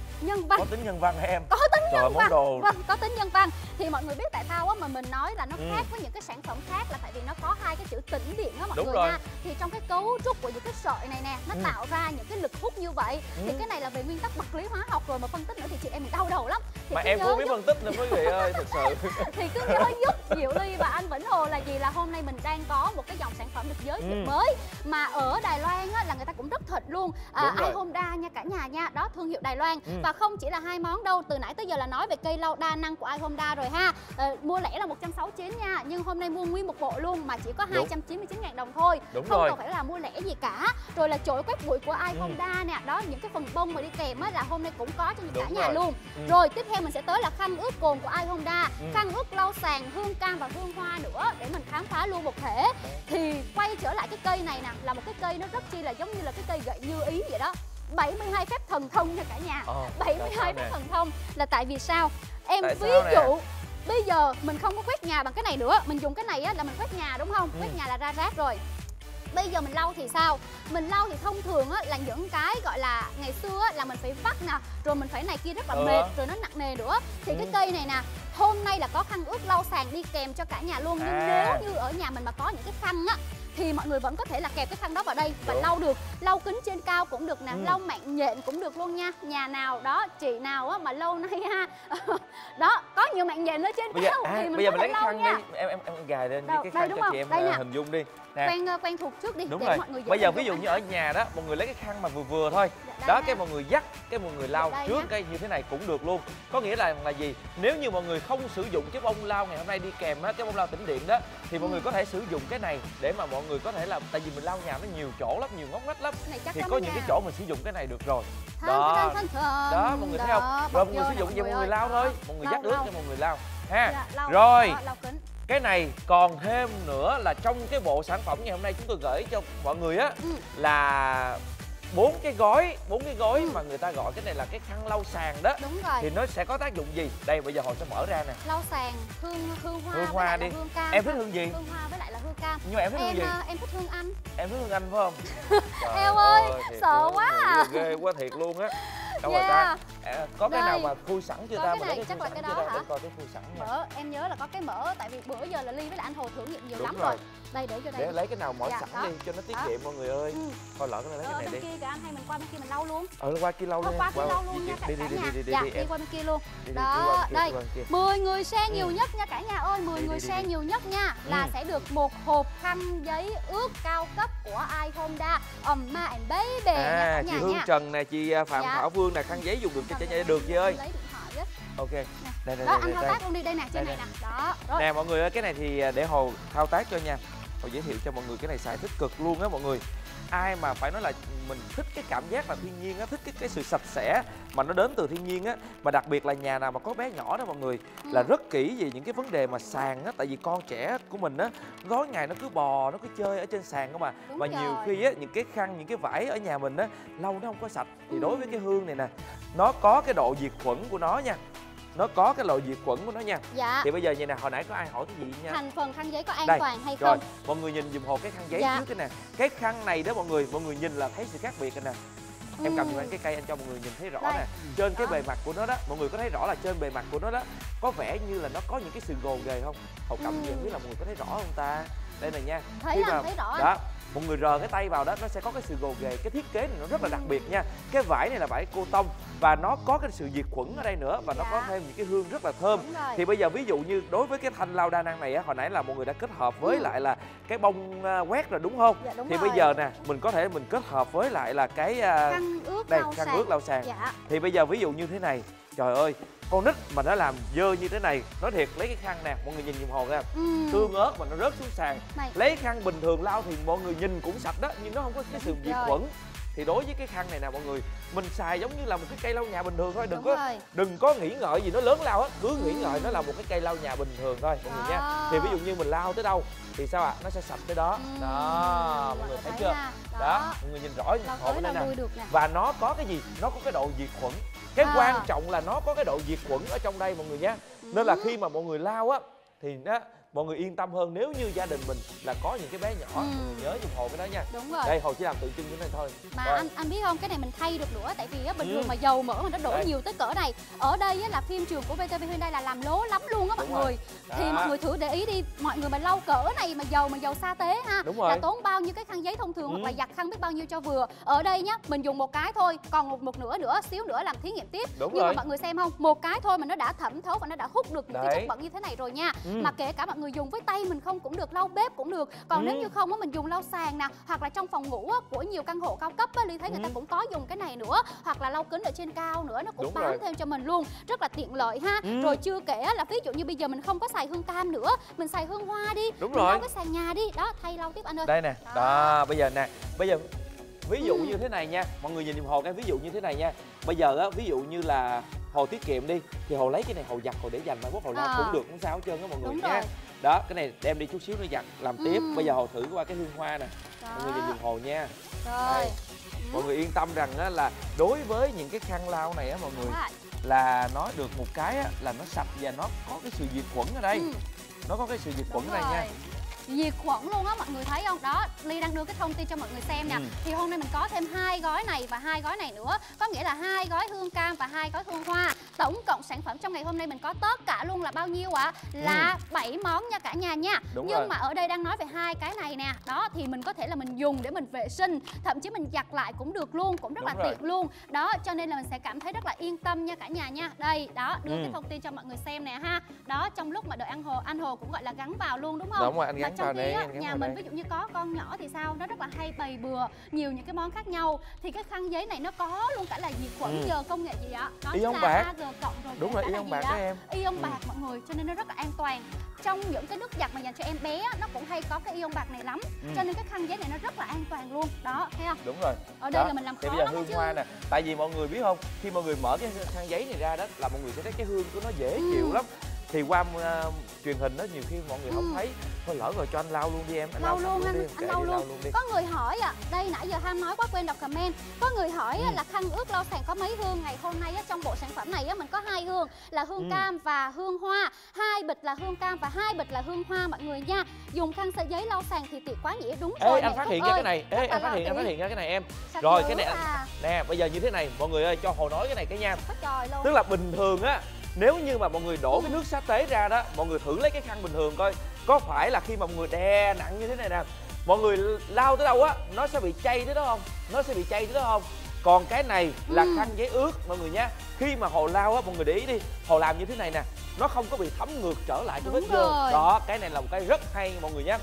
Có tính nhân văn hả em? Có tính nhân văn. Đồ. Vâng, có tính nhân văn. Thì mọi người biết tại sao á mà mình nói là nó khác với những cái sản phẩm khác là tại vì nó có hai cái chữ tĩnh điện á mọi người nha. Thì trong cái cấu trúc của những cái sợi này nè, nó tạo ra những cái lực hút như vậy. Thì cái này là về nguyên tắc vật lý hóa học rồi, mà phân tích nữa thì chị em mình đau đầu lắm. Thì mà em cũng biết phân tích nữa quý vị ơi, thật sự. Thì cứ nhớ giúp Diệu Ly và anh Vĩnh Hồ là gì, là hôm nay mình đang có một cái dòng sản phẩm được giới thiệu mới mà ở Đài Loan á là người ta cũng rất thịnh luôn. iHonda nha cả nhà nha, đó thương hiệu Đài Loan. Và không chỉ là hai món đâu, từ nãy tới giờ là nói về cây lau đa năng của iHonda rồi ha. Mua lẻ là 169 nha, nhưng hôm nay mua nguyên một bộ luôn mà chỉ có 299.000 đồng thôi. Không cần phải là mua lẻ gì cả. Rồi là chổi quét bụi của iHonda nè, đó những cái phần bông mà đi kèm á là hôm nay cũng có cho cả nhà luôn. Rồi tiếp theo mình sẽ tới là khăn ướt cồn của iHonda, khăn ướt lau sàn hương cam và hương hoa nữa để mình khám phá luôn một thể. Thì quay trở lại cái cây này nè, là một cái cây nó rất chi là giống như là cái cây gậy như ý vậy đó. 72 phép thần thông nha cả nhà. 72 phép thần thông là tại vì sao? Em ví dụ bây giờ mình không có quét nhà bằng cái này nữa, mình dùng cái này á là mình quét nhà đúng không? Quét nhà là ra rác rồi. Bây giờ mình lau thì sao? Mình lau thì thông thường á là những cái gọi là ngày xưa á là mình phải vắt nè, rồi mình phải này kia rất là mệt, rồi nó nặng nề nữa. Thì cái cây này nè, hôm nay là có khăn ướt lau sàn đi kèm cho cả nhà luôn. Nhưng nếu như ở nhà mình mà có những cái khăn á thì mọi người vẫn có thể là kẹp cái khăn đó vào đây và lau được. Lau kính trên cao cũng được nè, lau mạng nhện cũng được luôn nha. Nhà nào đó, chị nào á mà lâu nay ha đó, có nhiều mạng nhện ở trên cao thì mình bây giờ mình lấy cái khăn đi, em gài lên cái khăn cho chị em hình dung đi. Quen thuộc trước đi. Đúng để rồi. Mọi người bây giờ ví dụ như ở nhà đó, mọi người lấy cái khăn mà vừa thôi. Đó, cái mọi người dắt, cái mọi người lau trước cái như thế này cũng được luôn. Có nghĩa là gì? Nếu như mọi người không sử dụng cái bông lau ngày hôm nay đi kèm á, cái bông lau tĩnh điện đó, thì mọi người có thể sử dụng cái này để mà mọi người có thể là, tại vì mình lau nhà nó nhiều chỗ lắm, nhiều ngóc ngách lắm, thì có những cái chỗ mình sử dụng cái này được rồi. Đó, mọi người thấy không? Rồi mọi người sử dụng về mọi người lau thôi, mọi người dắt ướt cho mọi người lau ha. Rồi cái này còn thêm nữa là trong cái bộ sản phẩm ngày hôm nay chúng tôi gửi cho mọi người á là 4 cái gói mà người ta gọi cái này là cái khăn lau sàn đó. Đúng rồi. Thì nó sẽ có tác dụng gì? Đây bây giờ Hồ sẽ mở ra nè. Lau sàn, hương hoa đi. Hương cam. Em thích hương gì? Hương hoa với lại là hương cam. Nhưng mà em thích hương gì? Em thích hương Anh. Em thích hương Anh phải không? Eo ơi, sợ quá à. Ghê quá thiệt luôn á. Đâu rồi ta? Có cái nào mà khui sẵn chưa ta? Cái này chắc là cái đó hả? Coi cái khui sẵn nha. Mỡ, em nhớ là có cái mỡ, tại vì bữa giờ là Ly với lại anh Hồ thử nghiệm nhiều lắm rồi. Đây để cho đây. Để lấy cái nào mở sẵn đi cho nó tiết kiệm mọi người ơi. Coi lỡ cái này lấy cái này đi. Bên kia kìa anh, hay mình qua bên kia mình lau luôn. Qua kia lau luôn. Qua kia lau luôn nha cả nhà. Đi qua bên kia luôn. Đó, đây. 10 người share nhiều nhất nha cả nhà ơi, 10 người share nhiều nhất nha là sẽ được một hộp khăn giấy ướt cao cấp của iHonda Ma and Baby nha cả nhà. Chị Hương Trần nè, chị Phạm Thảo Vương nè, khăn giấy dùng được cho trẻ nhà được chị ơi. Ok. Đây Đó, ăn thao tác luôn đi, đây nè, trên này nè. Đó. Rồi. Nè mọi người ơi, cái này thì để Hồ thao tác cho nha. Hồ giới thiệu cho mọi người, cái này xài thích cực luôn á mọi người. Ai mà phải nói là mình thích cái cảm giác là thiên nhiên á, thích cái sự sạch sẽ mà nó đến từ thiên nhiên á, mà đặc biệt là nhà nào mà có bé nhỏ đó mọi người, là rất kỹ về những cái vấn đề mà sàn á, tại vì con trẻ của mình á, tối ngày nó cứ bò, nó cứ chơi ở trên sàn không mà. Và nhiều khi á, những cái khăn, những cái vải ở nhà mình á, lâu nó không có sạch, thì đối với cái hương này nè, nó có cái độ diệt khuẩn của nó nha. Nó có cái độ diệt khuẩn của nó nha. Dạ. Thì bây giờ như nè, hồi nãy có ai hỏi cái gì nha? Thành phần khăn giấy có an Đây. toàn hay Rồi, không? mọi người nhìn dùm Hồ cái khăn giấy trước cái nè. Cái khăn này đó mọi người nhìn là thấy sự khác biệt rồi nè. Em cầm cái cây anh cho mọi người nhìn thấy rõ nè. Trên cái bề mặt của nó đó, mọi người có thấy rõ là trên bề mặt của nó đó có vẻ như là nó có những cái sự gồ ghề không? Hồ cầm gì không biết là mọi người có thấy rõ không ta? Đây này nha. Thấy là thấy rõ. Đó, mọi người rờ cái tay vào đó nó sẽ có cái sự gồ ghề. Cái thiết kế này nó rất là đặc biệt nha. Cái vải này là vải cô tông và nó có cái sự diệt khuẩn ở đây nữa, và nó có thêm những cái hương rất là thơm. Thì bây giờ ví dụ như đối với cái thanh lau đa năng này á, hồi nãy là mọi người đã kết hợp với lại là cái bông quét rồi đúng không? Dạ, đúng thì rồi. bây giờ nè, mình có thể mình kết hợp với lại là cái khăn ướt đây, lau khăn sàn. ướt lau sàn. Dạ. Thì bây giờ ví dụ như thế này, trời ơi, con nít mà nó làm dơ như thế này, nói thiệt, lấy cái khăn nè, mọi người nhìn giùm Hồ nha, xương ớt mà nó rớt xuống sàn, lấy khăn bình thường lau thì mọi người nhìn cũng sạch đó, nhưng nó không có cái sự diệt khuẩn. Thì đối với cái khăn này nè mọi người, mình xài giống như là một cái cây lau nhà bình thường thôi, đừng có nghĩ ngợi gì nó lớn lao hết, cứ nghĩ ngợi nó là một cái cây lau nhà bình thường thôi mọi người nha. Thì ví dụ như mình lau tới đâu thì sao ạ? Nó sẽ sạch tới đó. Đó, mọi người thấy chưa? Đó, mọi người nhìn rõ Hồ bên đây nè. Và nó có cái gì? Nó có cái độ diệt khuẩn. Cái quan trọng là nó có cái độ diệt khuẩn ở trong đây mọi người nhé. Nên là khi mà mọi người lau á thì đó, mọi người yên tâm hơn nếu như gia đình mình là có những cái bé nhỏ. Mọi người nhớ dùng Hồ cái đó nha. Đúng rồi. Đây Hồ chỉ làm tượng trưng như thế này thôi. Mà anh biết không, cái này mình thay được nữa, tại vì á bình thường mà dầu mỡ mà nó đổ nhiều tới cỡ này. Ở đây á là phim trường của VTV Hyundai là làm lố lắm luôn á mọi người. Thì mọi người thử để ý đi, mọi người mà lau cỡ này mà dầu sa tế ha, là tốn bao nhiêu cái khăn giấy thông thường hoặc là giặt khăn biết bao nhiêu cho vừa. Ở đây nhá, mình dùng một cái thôi, còn một nửa nữa, xíu nữa làm thí nghiệm tiếp. Nhưng mà mọi người xem không, một cái thôi mà nó đã thẩm thấu và nó đã hút được những cái chất bẩn như thế này rồi nha. Mà kể cả mọi người dùng với tay mình không cũng được, lau bếp cũng được. Còn nếu như không á, mình dùng lau sàn nè, hoặc là trong phòng ngủ á, của nhiều căn hộ cao cấp á, Ly thấy người ta cũng có dùng cái này nữa, hoặc là lau kính ở trên cao nữa, nó cũng bán thêm cho mình luôn, rất là tiện lợi ha. Rồi chưa kể là ví dụ như bây giờ mình không có xài hương cam nữa, mình xài hương hoa đi, mình lau cái sàn nhà đi, đó, thay lau tiếp anh ơi. Đây nè, đó, bây giờ nè, bây giờ ví dụ như thế này nha, mọi người nhìn giùm Hồ cái ví dụ như thế này nha. Bây giờ á, ví dụ như là Hồ tiết kiệm đi, thì Hồ lấy cái này Hồ giặt, Hồ để dành mai mốt Hồ lau cũng được, không sao hết trơn á mọi người nha. Đó, cái này đem đi chút xíu nữa giặt làm tiếp. Bây giờ Hồ thử qua cái hương hoa nè, mọi người nhìn giùm Hồ nha. Đây. Mọi người yên tâm rằng á, là đối với những cái khăn lau này á mọi người, là nó được một cái á, là nó sạch và nó có cái sự diệt khuẩn ở đây. Nó có cái sự diệt khuẩn ở đây nha. Diệt khuẩn luôn á mọi người thấy không? Đó, Ly đang đưa cái thông tin cho mọi người xem nè. Thì hôm nay mình có thêm 2 gói này và 2 gói này nữa, có nghĩa là 2 gói hương cam và 2 gói hương hoa. Tổng cộng sản phẩm trong ngày hôm nay mình có tất cả luôn là bao nhiêu ạ? Là 7 món nha cả nhà nha. Nhưng mà ở đây đang nói về 2 cái này nè. Đó thì mình có thể là mình dùng để mình vệ sinh, thậm chí mình giặt lại cũng được luôn, cũng rất là tiện luôn. Đó, cho nên là mình sẽ cảm thấy rất là yên tâm nha cả nhà nha. Đây, đó, đưa cái thông tin cho mọi người xem nè ha. Đó, trong lúc mà đợi anh Hồ cũng gọi là gắn vào luôn đúng không? Đúng rồi, anh gắn vào đây. Nhà mình ví dụ như có con nhỏ thì sao, nó rất là hay bày bừa nhiều những cái món khác nhau, thì cái khăn giấy này nó có luôn cả là diệt khuẩn. Giờ công nghệ gì ạ? Đó ion là bạc. AG cộng rồi. Đúng rồi, ion bạc đó em. Ion bạc mọi người, cho nên nó rất là an toàn. Trong những cái nước giặt mà dành cho em bé nó cũng hay có cái ion bạc này lắm, cho nên cái khăn giấy này nó rất là an toàn luôn. Đó, thấy không? Đúng rồi. Ở đây là mình làm khó lắm. Bây giờ hương hoa nè, tại vì mọi người biết không, khi mọi người mở cái khăn giấy này ra đó là mọi người sẽ thấy cái hương của nó dễ chịu lắm. Thì qua truyền hình đó nhiều khi mọi người không thấy, thôi lỡ rồi cho anh lau luôn đi em. Anh lau luôn anh lau luôn đi. Có người hỏi đây nãy giờ Ham nói quá quên đọc comment. Có người hỏi là khăn ướt lau sàn có mấy hương. Ngày hôm nay trong bộ sản phẩm này mình có 2 hương là hương cam và hương hoa. 2 bịch là hương cam và 2 bịch là hương hoa mọi người nha. Dùng khăn giấy lau sàn thì tiện quá nhỉ. Đúng rồi. Anh phát hiện ra cái này. Anh phát hiện ra cái này em. Rồi cái này nè, bây giờ như thế này mọi người ơi, cho Hồ nói cái này cái nha. Tức là bình thường á, nếu như mà mọi người đổ cái nước sáp tế ra đó, mọi người thử lấy cái khăn bình thường coi, có phải là khi mà mọi người đè nặng như thế này nè, mọi người lau tới đâu á, nó sẽ bị chây tới đó không? Nó sẽ bị chây tới đó không? Còn cái này là khăn giấy ướt mọi người nha. Khi mà Hồ lau á, mọi người để ý đi, Hồ làm như thế này nè, nó không có bị thấm ngược trở lại cái vết dơ. Đó, cái này là một cái rất hay mọi người nhé.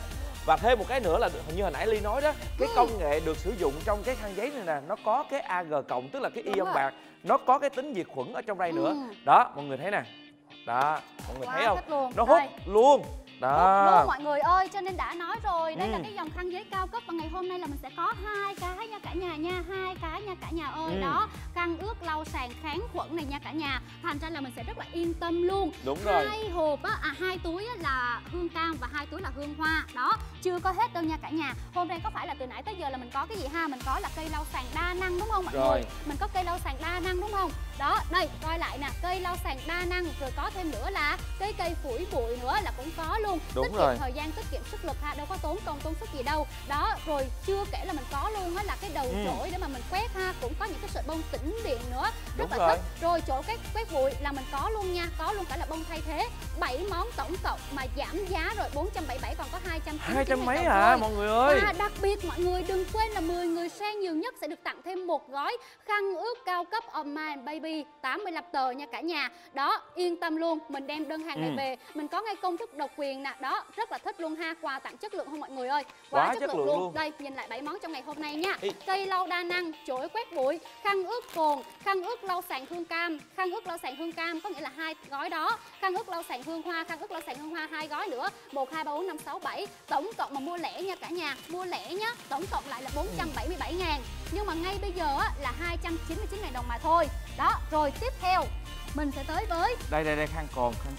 Và thêm một cái nữa là như hồi nãy Ly nói đó, cái công nghệ được sử dụng trong cái khăn giấy này nè, nó có cái Ag cộng, tức là cái ion bạc, nó có cái tính diệt khuẩn ở trong đây nữa. Đó, mọi người thấy nè. Đó, mọi người thấy không? Nó hút luôn. Đó. Hút luôn mọi người ơi, cho nên đã nói rồi, đây là cái dòng khăn giấy cao cấp và ngày hôm nay là mình sẽ có 2 cái nha cả nhà nha, 2 cái nha cả nhà ơi. Đó, khăn ướt lau sàn kháng khuẩn này nha cả nhà. Thành ra là mình sẽ rất là yên tâm luôn. Đúng rồi. 2 hộp á, 2 túi á là hương cam và 2 túi là hương hoa. Đó, chưa có hết đâu nha cả nhà. Hôm nay có phải là từ nãy tới giờ là mình có cái gì ha? Mình có là cây lau sàn đa năng đúng không mọi người? Mình có cây lau sàn đa năng đúng không? Đó, đây, coi lại nè, cây lau sàn đa năng, rồi có thêm nữa là cái cây phủi bụi nữa là cũng có luôn. Đúng tiết rồi. kiệm thời gian, tiết kiệm sức lực ha, đâu có tốn công tốn sức gì đâu. Đó, rồi chưa kể là mình có luôn á là cái đầu chổi để mà mình quét ha, cũng có những cái sợi bông tĩnh điện nữa, rất là thích. Rồi chỗ cái quét bụi là mình có luôn nha, có luôn cả là bông thay thế. 7 món tổng cộng mà giảm giá rồi 477 còn có 200 mấy hả mọi người ơi. Và đặc biệt mọi người đừng quên là 10 người share nhiều nhất sẽ được tặng thêm một gói khăn ướt cao cấp Oma Baby 85 tờ nha cả nhà. Đó, yên tâm luôn, mình đem đơn hàng này về, mình có ngay công thức độc quyền nè. Đó, rất là thích luôn ha, quà tặng chất lượng không mọi người ơi. Quá chất lượng luôn. Đây, nhìn lại 7 món trong ngày hôm nay nha. Cây lau đa năng, chổi quét bụi, khăn ướt cồn, khăn ướt lau sàn hương cam, khăn ướt lau sàn hương cam có nghĩa là 2 gói đó, khăn ướt lau sàn hương hoa, khăn ướt lau sàn hương hoa 2 gói nữa, 1 2 3 4 5 6 7. Tổng cộng mà mua lẻ nha cả nhà, mua lẻ nhá, tổng cộng lại là 477.000. Nhưng mà ngay bây giờ á là 299.000 đồng mà thôi. Đó, rồi tiếp theo mình sẽ tới với đây khăn cồn, khăn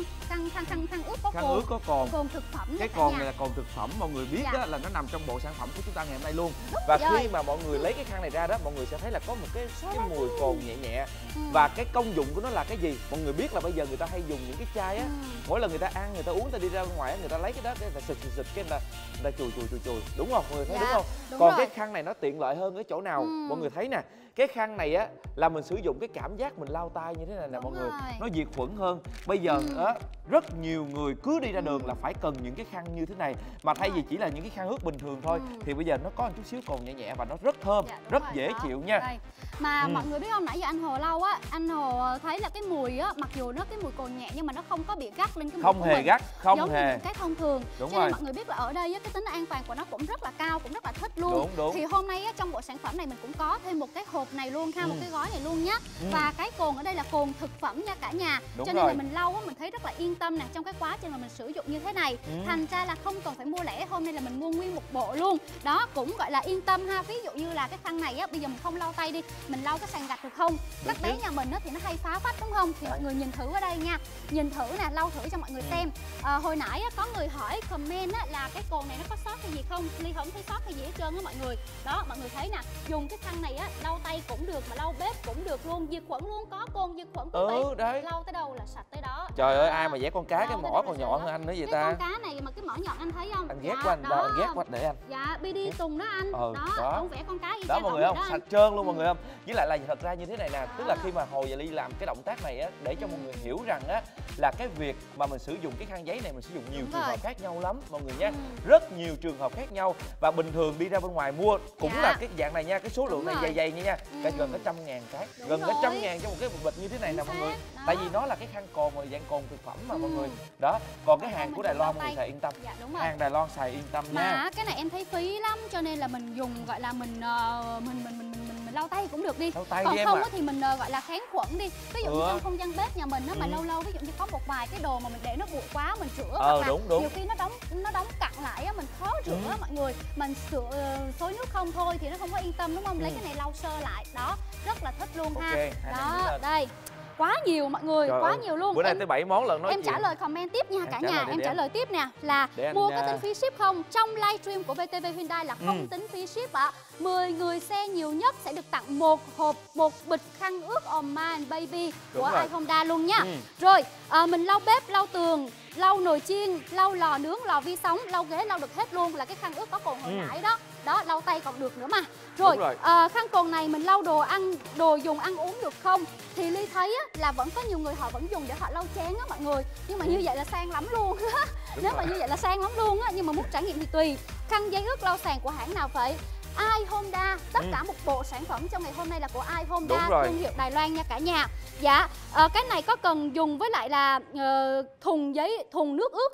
ướt có khăn ướt có cồn. Cồn thực phẩm. Cái cồn này là cồn thực phẩm, mọi người biết đó là nó nằm trong bộ sản phẩm của chúng ta ngày hôm nay luôn. Và khi mà mọi người lấy cái khăn này ra đó, mọi người sẽ thấy là có một cái mùi cồn nhẹ nhẹ. Và cái công dụng của nó là cái gì? Mọi người biết là bây giờ người ta hay dùng những cái chai á, mỗi lần người ta ăn, người ta uống, người ta đi ra ngoài người ta lấy cái đó cái người ta xịt cái người ta chùi, đúng không? Mọi người thấy đúng không? Còn cái khăn này nó tiện lợi hơn ở chỗ nào? Mọi người thấy nè, cái khăn này á là mình sử dụng cái cảm giác mình lau tay như thế này nè mọi người, nó diệt khuẩn hơn. Bây giờ á rất nhiều người cứ đi ra đường là phải cần những cái khăn như thế này, mà thay vì chỉ là những cái khăn ướt bình thường thôi thì bây giờ nó có một chút xíu cồn nhẹ nhẹ và nó rất thơm, rất dễ chịu nha. Mà mọi người biết không, nãy giờ anh Hồ lau á, anh Hồ thấy là cái mùi á, mặc dù nó cái mùi cồn nhẹ nhưng mà nó không có bị gắt lên cái mùi không hề gắt, không giống hề như những cái thông thường. Đúng cho nên mọi người biết là ở đây á, cái tính an toàn của nó cũng rất là cao, cũng rất là thích luôn. Đúng. Thì hôm nay á, trong bộ sản phẩm này mình cũng có thêm một cái hộp này luôn ha, một cái gói này luôn nhá. Và cái cồn ở đây là cồn thực phẩm nha cả nhà. Cho nên là mình lau á, mình thấy rất là yên tâm nè, trong cái quá trình mà mình sử dụng như thế này. Thành ra là không cần phải mua lẻ, hôm nay là mình mua nguyên một bộ luôn. Đó, cũng gọi là yên tâm ha. Ví dụ như là cái khăn này á, bây giờ mình không lau tay đi, mình lau cái sàn gạch được không? Các bé nhà mình á thì nó hay phá phách đúng không? Thì mọi người nhìn thử ở đây nha, nhìn thử nè, lau thử cho mọi người xem. Hồi nãy á, có người hỏi comment á, là cái cồn này nó có sót cái gì không? Ly không thấy sót cái gì hết trơn á mọi người. Đó, mọi người thấy nè, dùng cái khăn này á, lau tay cũng được mà lau bếp cũng được luôn, diệt khuẩn luôn, có cồn diệt khuẩn quý vị. Đấy. Lau tới đâu là sạch tới đó. Trời ơi, ai mà vẽ con cá cái mỏ còn nhọn hơn anh nữa vậy ta? Cái con cá này mà cái mỏ nhọn anh thấy không? Anh ghét quá anh, anh ghét quá để anh. Dạ, BD Tùng đó anh. Đó. Ông vẽ con cá gì đó mọi người không? Sạch trơn luôn mọi người không? Với lại là thật ra như thế này nè, tức là khi mà Hồ và Ly làm cái động tác này á, để cho mọi người hiểu rằng á là cái việc mà mình sử dụng cái khăn giấy này mình sử dụng nhiều trường hợp khác nhau lắm mọi người nha. Rất nhiều trường hợp khác nhau và bình thường đi ra bên ngoài mua cũng là cái dạng này nha, cái số lượng này dày nha, cả gần cả 100.000 cái, gần cả 100.000 cho một cái bịch như thế này nè mọi người. Tại vì nó là cái khăn cồn mà dạng cồn thực phẩm mà mọi người. Đó, còn cái hàng của Đài Loan mọi người xài yên tâm. Hàng Đài Loan xài yên tâm nha. Mà cái này em thấy phí lắm cho nên là mình dùng gọi là mình lau tay cũng được đi. Còn không thì mình gọi là kháng khuẩn đi. Ví dụ như trong không gian bếp nhà mình á mà lâu ví dụ như có một vài cái đồ mà mình để nó bụi quá mình rửa hoặc là nhiều khi nó đóng cặn lại á, mình khó rửa mọi người. Mình xối nước không thôi thì nó không có yên tâm đúng không? Lấy cái này lau sơ lại. Đó, rất là thích luôn ha. Đó, đây. Quá nhiều mọi người, quá nhiều luôn. Bữa nay tới 7 món lần nói em chuyện. trả lời comment tiếp nha cả nhà. Em trả lời tiếp nè là mua có tính phí ship không? Trong livestream của VTV Hyundai là không tính phí ship ạ. 10 người share nhiều nhất sẽ được tặng một hộp, một bịch khăn ướt Oma Baby của iHonda luôn nha. Rồi, mình lau bếp, lau tường, lau nồi chiên, lau lò nướng, lò vi sóng, lau ghế, lau được hết luôn, là cái khăn ướt có cồn hồi nãy đó. Đó, lau tay còn được nữa mà. Rồi, khăn cồn này mình lau đồ dùng ăn uống được không? Thì Ly thấy á, là vẫn có nhiều người họ vẫn dùng để họ lau chén á mọi người. Nhưng mà như vậy là sang lắm luôn. Nếu mà như vậy là sang lắm luôn á. Nhưng mà muốn trải nghiệm thì tùy. Khăn giấy ướt lau sàn của hãng nào vậy? iHonda, tất cả một bộ sản phẩm trong ngày hôm nay là của iHonda, thương hiệu Đài Loan nha cả nhà. Dạ, cái này có cần dùng với lại là thùng nước ướt không?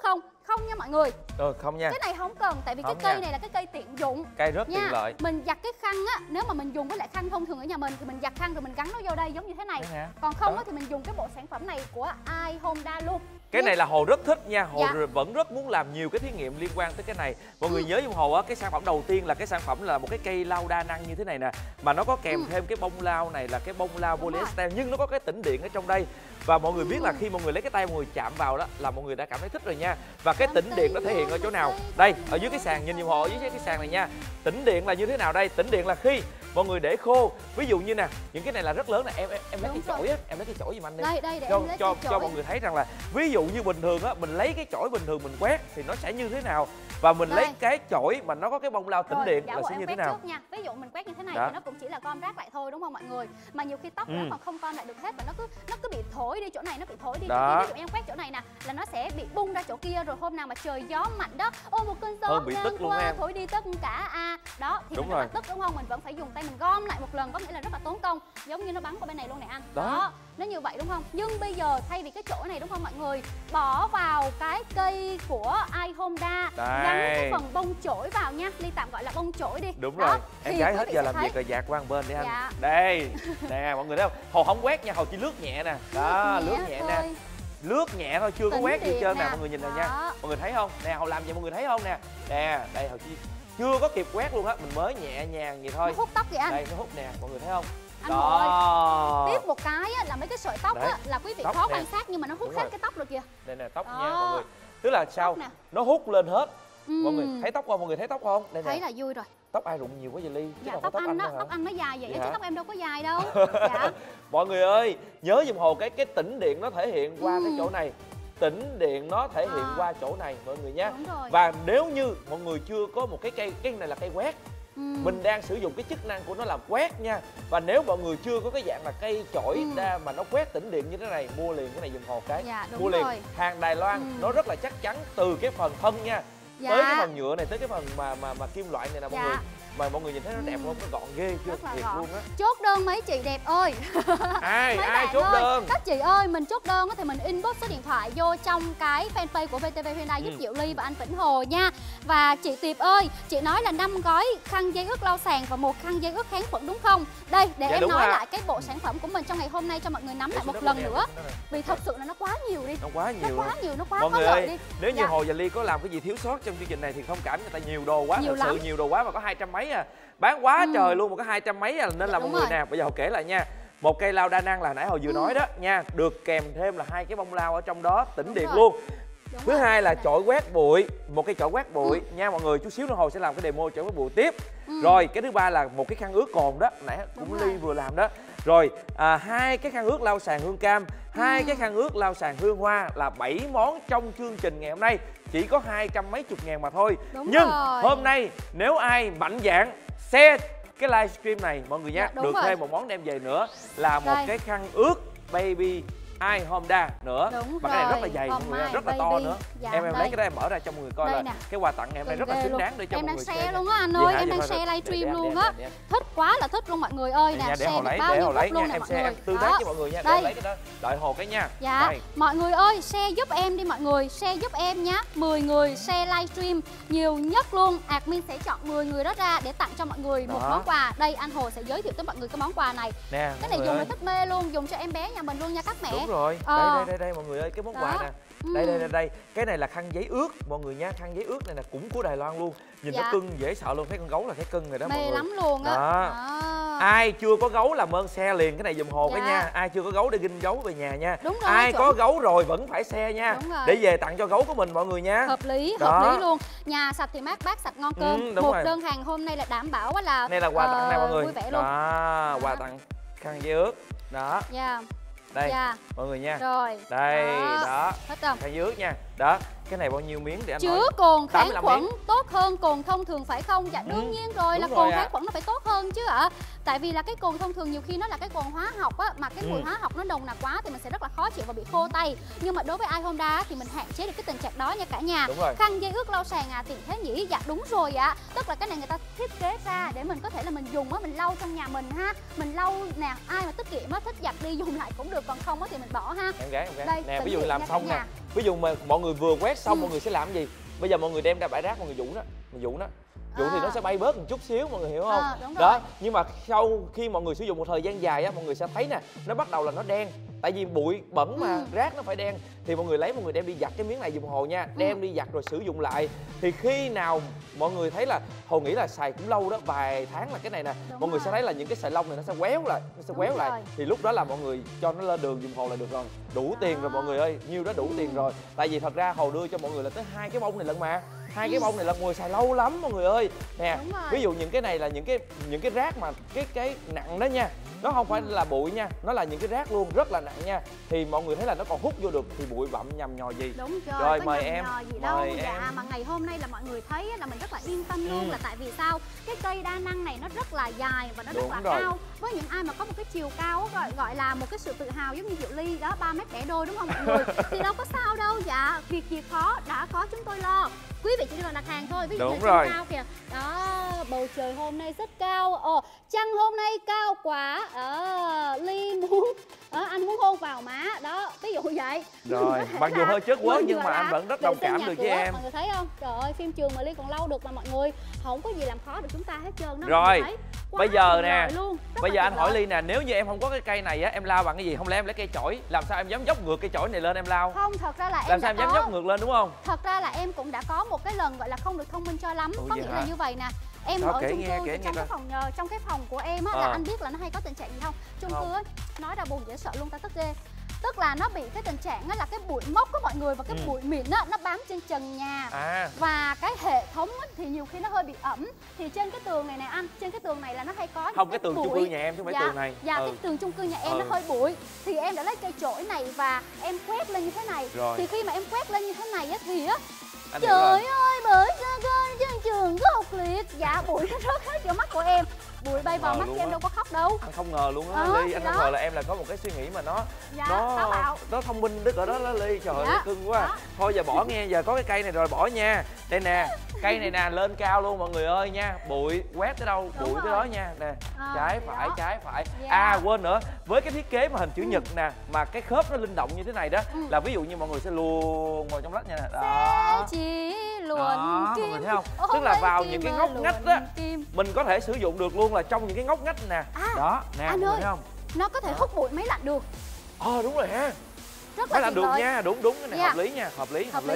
Không nha mọi người. Không nha. Cái này không cần, tại vì Không cái cây nha. này là cái cây tiện dụng. Cây rất nha. tiện lợi. Mình giặt cái khăn á, nếu mà mình dùng với lại khăn thông thường ở nhà mình thì mình giặt khăn rồi mình gắn nó vô đây giống như thế này. Còn không á thì mình dùng cái bộ sản phẩm này của iHonda luôn. Cái này là Hồ rất thích nha. Hồ dạ. vẫn rất muốn làm nhiều cái thí nghiệm liên quan tới cái này. Mọi người nhớ giùm Hồ á, cái sản phẩm đầu tiên là cái sản phẩm là một cái cây lau đa năng như thế này nè, mà nó có kèm thêm cái bông lau này là cái bông lau polyester, nhưng nó có cái tĩnh điện ở trong đây. Và mọi người biết là khi mọi người lấy cái tay mọi người chạm vào đó là mọi người đã cảm thấy thích rồi nha. Và cái tĩnh điện nó thể hiện ở chỗ nào? Đây, ở dưới cái sàn, nhìn giùm Hồ ở dưới cái sàn này nha. Tĩnh điện là như thế nào đây? Tĩnh điện là khi mọi người để khô, ví dụ như nè, những cái này là rất lớn nè, em lấy cái chổi á, em lấy cái chổi giùm anh đi. Đây để cho mọi người thấy rằng là ví dụ như bình thường á, mình lấy cái chổi bình thường mình quét thì nó sẽ như thế nào, và mình lấy cái chổi mà nó có cái bông lau tĩnh điện là sẽ như thế nào. Trước nha. Ví dụ mình quét như thế này thì nó cũng chỉ là gom rác lại thôi đúng không mọi người? Mà nhiều khi tóc nó còn không gom lại được hết và nó cứ bị thổi đi chỗ này, nó bị thổi đi chỗ kia. Ví dụ em quét chỗ này nè là nó sẽ bị bung ra chỗ kia, rồi hôm nào mà trời gió mạnh đó, một cơn gió ngang qua thổi đi tất cả đó thì mình rất là tức đúng không? Mình vẫn phải dùng tay mình gom lại một lần, có nghĩa là rất là tốn công, giống như nó bắn qua bên này luôn này anh. Đó, nó như vậy đúng không? Nhưng bây giờ thay vì cái chỗ này đúng không mọi người, bỏ vào cái cây của iHonda, gắn cái phần bông chổi vào nha. Ly tạm gọi là bông chổi đi. Đúng rồi. Em gái hết giờ làm việc rồi dạt qua một bên đi anh. Đây nè mọi người thấy không? Hồ không quét nha, Hồ chỉ lướt nhẹ nè. Đó, lướt nhẹ nè. Lướt nhẹ thôi, chưa có quét gì trơn nè. Mọi người nhìn này nha. Mọi người thấy không? Nè, Hồ làm vậy mọi người thấy không nè. Nè, đây Hồ chưa có kịp quét luôn á, mình mới nhẹ nhàng vậy thôi. Nó hút tóc kìa anh. Đây nó hút nè, mọi người thấy không? Anh ơi, tiếp một cái á, là mấy cái sợi tóc á, là quý vị khó quan sát nhưng mà nó hút hết cái tóc rồi kìa. Đây nè, tóc nha mọi người. Tức là sao? Nó hút lên hết. Mọi người thấy tóc không? Mọi người thấy tóc không? Đây nè. Thấy là vui rồi. Tóc ai rụng nhiều quá vậy Ly? Dạ, tóc anh đó, tóc anh mới dài vậy, chứ tóc em đâu có dài đâu. Dạ. Mọi người ơi, nhớ giùm Hồ cái tĩnh điện nó thể hiện qua cái chỗ này. Tĩnh điện nó thể hiện qua chỗ này mọi người nhé. Và nếu như mọi người chưa có một cái này là cây quét, mình đang sử dụng cái chức năng của nó là quét nha. Và nếu mọi người chưa có cái dạng là cây chổi ra mà nó quét tĩnh điện như thế này, mua liền cái này giùm Hồ cái. Mua liền. Hàng Đài Loan nó rất là chắc chắn, từ cái phần thân nha, tới cái phần nhựa này, tới cái phần mà kim loại này nè mọi người. Mà mọi người nhìn thấy nó đẹp không? Nó gọn ghê chưa? Thiệt luôn á. Chốt đơn mấy chị đẹp ơi. Ai chốt đơn? Các chị ơi, mình chốt đơn thì mình inbox số điện thoại vô trong cái fanpage của VTV Hyundai giúp Diệu Ly và anh Vĩnh Hồ nha. Và chị Tiệp ơi, chị nói là 5 gói khăn giấy ướt lau sàn và 1 khăn giấy ướt kháng khuẩn đúng không? Đây, để em nói lại cái bộ sản phẩm của mình trong ngày hôm nay cho mọi người nắm lại một lần nữa. Vì thật sự là nó quá nhiều đi. Nó quá nhiều. Nó quá mọi có người lợi ơi, đi. nếu như Hồ và Ly có làm cái gì thiếu sót trong chương trình này thì thông cảm, người ta nhiều đồ quá, thật sự nhiều đồ quá mà có 200 mấy à. Bán quá trời luôn mà có 200 mấy à, nên là mọi người nè, bây giờ Hồ kể lại nha. Một cây lau đa năng là nãy Hồ vừa nói đó nha, được kèm thêm là 2 cái bông lau ở trong đó, tĩnh điện luôn. Thứ hai là chổi quét bụi, một cái chổi quét bụi nha mọi người. Chút xíu nữa Hồ sẽ làm cái demo chổi quét bụi tiếp. Rồi cái thứ ba là một cái khăn ướt cồn đó, nãy cũng Ly vừa làm đó. Rồi 2 cái khăn ướt lau sàn hương cam, 2 cái khăn ướt lau sàn hương hoa, là 7 món trong chương trình ngày hôm nay. Chỉ có 200 mấy chục ngàn mà thôi. Nhưng hôm nay nếu ai mạnh dạn share cái livestream này mọi người nhé, được thêm một món đem về nữa là một cái khăn ướt baby iHonda nữa. Và cái này rất là dày mọi người, rất là to nữa. Em lấy cái đó em mở ra cho mọi người coi là cái quà tặng ngày hôm nay rất là xứng đáng để cho mọi người share. Em đang share luôn á anh ơi, em đang share livestream luôn á. Thích quá là thích luôn mọi người ơi nè. Để Hồ lấy, để Hồ lấy nha, em share em tương tác với mọi người nha. Để lấy cái đó, đợi Hồ cái nha. Dạ, mọi người ơi share giúp em đi mọi người, share giúp em nhá. 10 người share livestream nhiều nhất luôn, admin sẽ chọn 10 người đó ra để tặng cho mọi người một món quà. Đây anh Hồ sẽ giới thiệu tới mọi người cái món quà này. Cái này dùng là thích mê luôn, dùng cho em bé nhà mình luôn nha các mẹ. Đúng rồi. Đây mọi người ơi, cái món quà nè. Đây. Cái này là khăn giấy ướt mọi người nha. Khăn giấy ướt này là cũng của Đài Loan luôn. Nhìn nó cưng dễ sợ luôn, thấy con gấu là thấy cưng rồi đó mọi người. Mê lắm luôn á. Ai chưa có gấu làm ơn share liền cái này giùm Hồ cái nha. Ai chưa có gấu để ginh gấu về nhà nha. Đúng rồi, ai có gấu rồi vẫn phải share nha. Để về tặng cho gấu của mình mọi người nha. Hợp lý luôn. Nhà sạch thì mát, bát sạch ngon cơm. Một đơn hàng hôm nay là đảm bảo là đây là quà tặng nè mọi người. Vui vẻ luôn. Quà tặng khăn giấy ướt. Đó. Đây mọi người nha. Rồi. Đây đó. Hết rồi. Khăn giấy ướt nha. Đó. Cái này bao nhiêu miếng để anh chứa nói? cồn kháng khuẩn tốt hơn cồn thông thường phải không? Dạ đương nhiên rồi, là cồn kháng khuẩn nó phải tốt hơn chứ ạ. Tại vì là cái cồn thông thường nhiều khi nó là cái cồn hóa học á, mà cái mùi hóa học nó nồng nặc quá thì mình sẽ rất là khó chịu và bị khô tay. Nhưng mà đối với iHonda thì mình hạn chế được cái tình trạng đó nha cả nhà. Khăn giấy ướt lau sàn tiện thế nhỉ? Dạ đúng rồi ạ. Tức là cái này người ta thiết kế ra để mình có thể là mình dùng á, mình lau trong nhà mình ha. Mình lau nè, ai mà tiết kiệm á, thích giặt đi dùng lại cũng được, còn không á thì mình bỏ ha. Em gái. Đây, nè ví dụ làm xong nè. Ví dụ mà mọi người vừa quét xong mọi người sẽ làm gì? Bây giờ mọi người đem ra bãi rác, mọi người dụ nó thì nó sẽ bay bớt một chút xíu, mọi người hiểu không? Đó, nhưng mà sau khi mọi người sử dụng một thời gian dài á, mọi người sẽ thấy nè, nó bắt đầu là nó đen. Tại vì bụi bẩn mà, rác nó phải đen. Thì mọi người đem đi giặt cái miếng này dùng hồ nha. Đem đi giặt rồi sử dụng lại. Thì khi nào mọi người thấy là Hồ nghĩ là xài cũng lâu đó, vài tháng là cái này nè, mọi người sẽ thấy là những cái sợi lông này nó sẽ quéo lại, Thì lúc đó là mọi người cho nó lên đường dùng hồ là được rồi. Đủ tiền rồi mọi người ơi, nhiêu đó đủ tiền rồi. Tại vì thật ra Hồ đưa cho mọi người là tới 2 cái bông này lận mà. 2 cái bông này là người xài lâu lắm mọi người ơi. Nè, ví dụ những cái này là những cái rác mà cái nặng đó nha. Nó không phải là bụi nha, nó là những cái rác luôn, rất là nặng nha. Thì mọi người thấy là nó còn hút vô được thì bụi bặm nhằm nhò gì. Đúng rồi mời em. Gì đâu. Dạ, mà ngày hôm nay là mọi người thấy là mình rất là yên tâm luôn, là tại vì sao? Cái cây đa năng này nó rất là dài và nó rất là cao. Với những ai mà có một cái chiều cao gọi là một cái sự tự hào giống như Diệu Ly đó, 3 mét bẻ đôi đúng không mọi người? Thì đâu có sao đâu. Dạ, việc gì khó đã có chúng tôi lo. Quý vị chỉ cần đặt hàng thôi. Ví dụ như cao kìa. Đó, bầu trời hôm nay rất cao. Trăng hôm nay cao quá. Ly muốn anh muốn hôn vào má. Đó, ví dụ vậy. Rồi, mặc dù hơi chất quớt nhưng mà anh vẫn rất đồng cảm được với em. Mọi người thấy không? Trời ơi, phim trường mà Ly còn lâu được mà mọi người. Không có gì làm khó được chúng ta hết trơn đó. Rồi, bây giờ nè, bây giờ anh hỏi Ly nè, nếu như em không có cái cây này á, em lao bằng cái gì? Không lẽ em lấy cây chổi? Làm sao em dám dốc ngược cây chổi này lên em lao? Không, thật ra là em làm sao em dám dốc ngược lên đúng không? Thật ra là em cũng đã có một cái lần gọi là không được thông minh cho lắm. Có nghĩa là như vậy nè. Em ở chung cư trong cái phòng của em á, là anh biết là nó hay có tình trạng gì không? Chung cư á, nói ra buồn dễ sợ luôn, ta tức ghê. Tức là nó bị cái tình trạng á là cái bụi mốc của mọi người và cái bụi mịn á nó bám trên trần nhà. Và cái hệ thống á, thì nhiều khi nó hơi bị ẩm. Thì trên cái tường này anh, trên cái tường này là nó hay có không cái tường chung cư nhà em chứ không phải tường này. Dạ, cái tường chung cư nhà em nó hơi bụi. Thì em đã lấy cây chổi này và em quét lên như thế này. Thì khi mà em quét lên như thế này á thì á, trời ơi, bởi ra trên trường có học liệt. Dạ, bụi nó rớt hết vô mắt của em. Bụi bay vào mắt em đâu có khóc đâu. Anh không ngờ luôn á Ly, anh không ngờ là em là có một cái suy nghĩ mà nó thông minh đức ở đó Ly. Trời ơi, cưng quá. Thôi giờ bỏ nghe, giờ có cái cây này rồi bỏ nha. Đây nè, cây này nè, lên cao luôn mọi người ơi nha. Bụi quét tới đâu, bụi tới đó nha. Nè, trái phải. Quên nữa, với cái thiết kế mà hình chữ nhật nè, mà cái khớp nó linh động như thế này đó, là ví dụ như mọi người sẽ luồn vào trong lách nha. Đó. Đó, mọi người thấy không? Tức là vào những cái ngóc ngách á, mình có thể sử dụng được luôn là trong những cái ngóc ngách nè. Đó, nè, anh ơi, thấy không? Nó có thể hút bụi máy lạnh được. Đúng rồi ha. Rất là được nha, đúng cái này hợp lý nha, hợp lý không?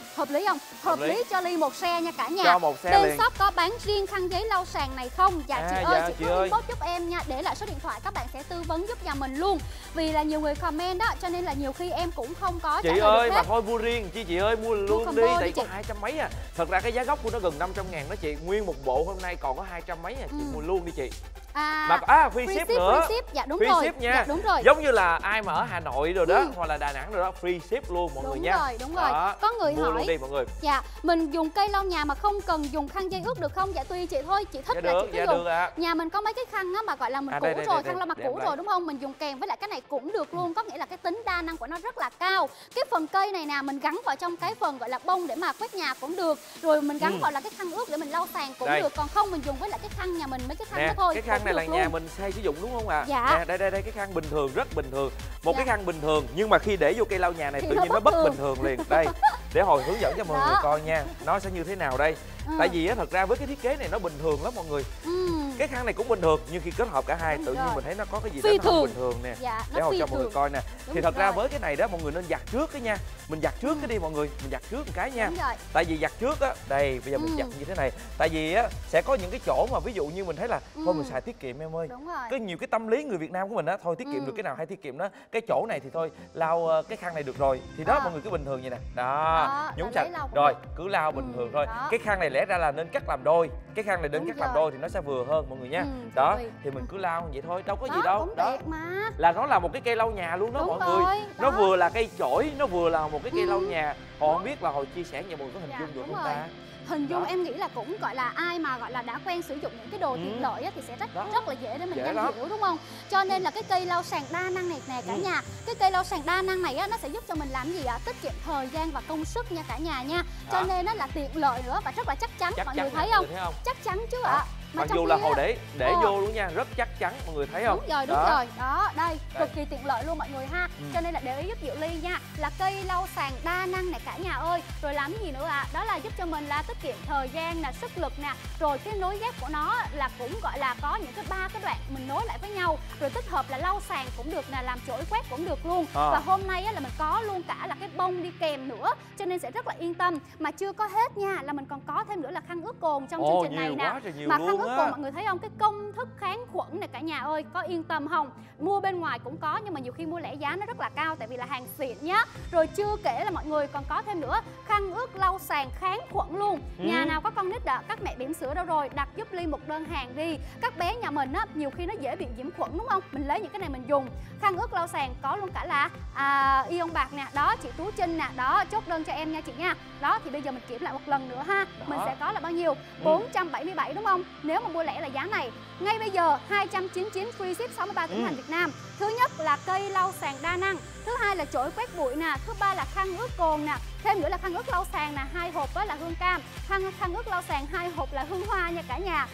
Hợp lý cho Ly một xe nha cả nhà. Cho một xe bên liền. shop có bán riêng khăn giấy lau sàn này không? Dạ chị ơi, inbox giúp em nha, để lại số điện thoại các bạn sẽ tư vấn giúp nhà mình luôn. Vì là nhiều người comment đó, cho nên là nhiều khi em cũng không có chị ơi mà thôi mua riêng chị ơi, mua luôn đi, tại có 200 mấy à. Thật ra cái giá gốc của nó gần 500.000 đó chị, nguyên một bộ hôm nay còn có 200 mấy à, chị mua luôn đi chị. Free ship nữa. Free ship, dạ đúng free rồi. Ship nha. Dạ, đúng rồi. Giống như là ai mà ở Hà Nội rồi đó, hoặc là Đà Nẵng rồi đó, free ship luôn mọi người nha. Đúng rồi. Có người mua hỏi luôn đi mọi người. Dạ, mình dùng cây lau nhà mà không cần dùng khăn giấy ướt được không? Dạ tùy chị thôi, chị thích là chị cứ dùng. Nhà mình có mấy cái khăn á mà gọi là mình cũ rồi, khăn lau mặt cũ rồi đúng không? Mình dùng kèm với lại cái này cũng được luôn, có nghĩa là cái tính đa năng của nó rất là cao. Cái phần cây này nè mình gắn vào trong cái phần gọi là bông để mà quét nhà cũng được. Rồi mình gắn vào là cái khăn ướt để mình lau sàn cũng được. Còn không mình dùng với lại cái khăn nhà mình, mấy cái khăn đó thôi. Cái khăn này là nhà mình hay sử dụng đúng không ạ? Dạ. Nè, đây cái khăn bình thường, rất bình thường. Một cái khăn bình thường nhưng mà khi để vô cây lau nhà này thì tự nhiên nó bất bình thường liền. Đây, để Hồi hướng dẫn cho mọi người coi nha. Nó sẽ như thế nào đây? Tại vì á thật ra với cái thiết kế này nó bình thường lắm mọi người. Cái khăn này cũng bình thường nhưng khi kết hợp cả hai tự nhiên mình thấy nó có cái gì đó nó không bình thường nè. Để Hồi cho mọi người coi nè. Thì thật ra với cái này đó mọi người nên giặt trước cái nha. Mình giặt trước cái đi mọi người, mình giặt trước một cái nha. Tại vì giặt trước á, đây bây giờ mình giặt như thế này. Tại vì á sẽ có những cái chỗ mà ví dụ như mình thấy là thôi mình xài tiết kiệm em ơi. Có nhiều cái tâm lý người Việt Nam của mình á, thôi tiết kiệm được cái nào hay tiết kiệm đó. Cái chỗ này thì thôi lau cái khăn này được rồi. Thì đó mọi người cứ bình thường vậy nè. Đó, nhúng sạch. Rồi, cứ lau bình thường thôi. Cái khăn này lẽ ra là nên cắt làm đôi. Cái khăn này nên cắt làm đôi thì nó sẽ vừa hơn mọi người nha. Đó, thì mình cứ lau vậy thôi, đâu có gì đâu. Đó. Là nó là một cái cây lau nhà luôn đó mọi người. Nó vừa là cây chổi, nó vừa là một cái cây lau nhà. Họ không biết là Hồi chia sẻ cho mọi người có hình dung được không ta? Hình dung em nghĩ là cũng gọi là ai mà gọi là đã quen sử dụng những cái đồ tiện lợi thì sẽ rất là dễ để mình hiểu đúng không? Cho nên là cái cây lau sàn đa năng này nè cả nhà. Cái cây lau sàn đa năng này á, nó sẽ giúp cho mình làm gì ạ? Tiết kiệm thời gian và công sức nha cả nhà nha. Cho nên nó là tiện lợi nữa và rất là chắc chắn. Mọi người thấy không? Chắc chắn chứ ạ. Mặc dù là hồ để vô luôn nha, rất chắc chắn, mọi người thấy không? Đúng rồi, đó, đây, cực kỳ tiện lợi luôn mọi người ha. Cho nên là để ý giúp Diệu Ly nha, là cây lau sàn đa năng này cả nhà ơi. Rồi làm gì nữa ạ? Đó là giúp cho mình là tiết kiệm thời gian nè, sức lực nè. Rồi cái nối ghép của nó là cũng gọi là có những cái 3 cái đoạn mình nối lại với nhau. Rồi tích hợp là lau sàn cũng được nè, làm chổi quét cũng được luôn. Và hôm nay á, là mình có luôn cả là cái bông đi kèm nữa, cho nên sẽ rất là yên tâm. Mà chưa có hết nha, là mình còn có thêm nữa là khăn ướt cồn trong chương trình này nè. Mà khăn ướt cồn mọi người thấy không, cái công thức kháng khuẩn này cả nhà ơi, có yên tâm không? Mua bên ngoài cũng có nhưng mà nhiều khi mua lẻ giá nó rất là cao tại vì là hàng xịn nhá. Rồi chưa kể là mọi người còn có thêm nữa khăn ướt lau sàn kháng khuẩn luôn. Nhà nào có con nít đó, các mẹ bỉm sữa đâu rồi, đặt giúp Ly một đơn hàng đi. Các bé nhà mình á, nhiều khi nó dễ bị nhiễm khuẩn đúng không? Mình lấy những cái này mình dùng. Khăn ướt lau sàn có luôn cả là ion bạc nè, đó chị Tú Trinh nè, đó chốt đơn cho em nha chị nha. Đó thì bây giờ mình kiểm lại một lần nữa ha. Mình sẽ có là bao nhiêu? 477 đúng không? Nếu mà mua lẻ là giá này. Ngay bây giờ 299 free ship 63 tỉnh thành Việt Nam. Thứ nhất là cây lau sàn đa năng, thứ hai là chổi quét bụi nè, thứ ba là khăn ướt cồn nè, thêm nữa là khăn ướt lau sàn nè, 2 hộp đó là hương cam, khăn ướt lau sàn 2 hộp là hương hoa nha cả nhà.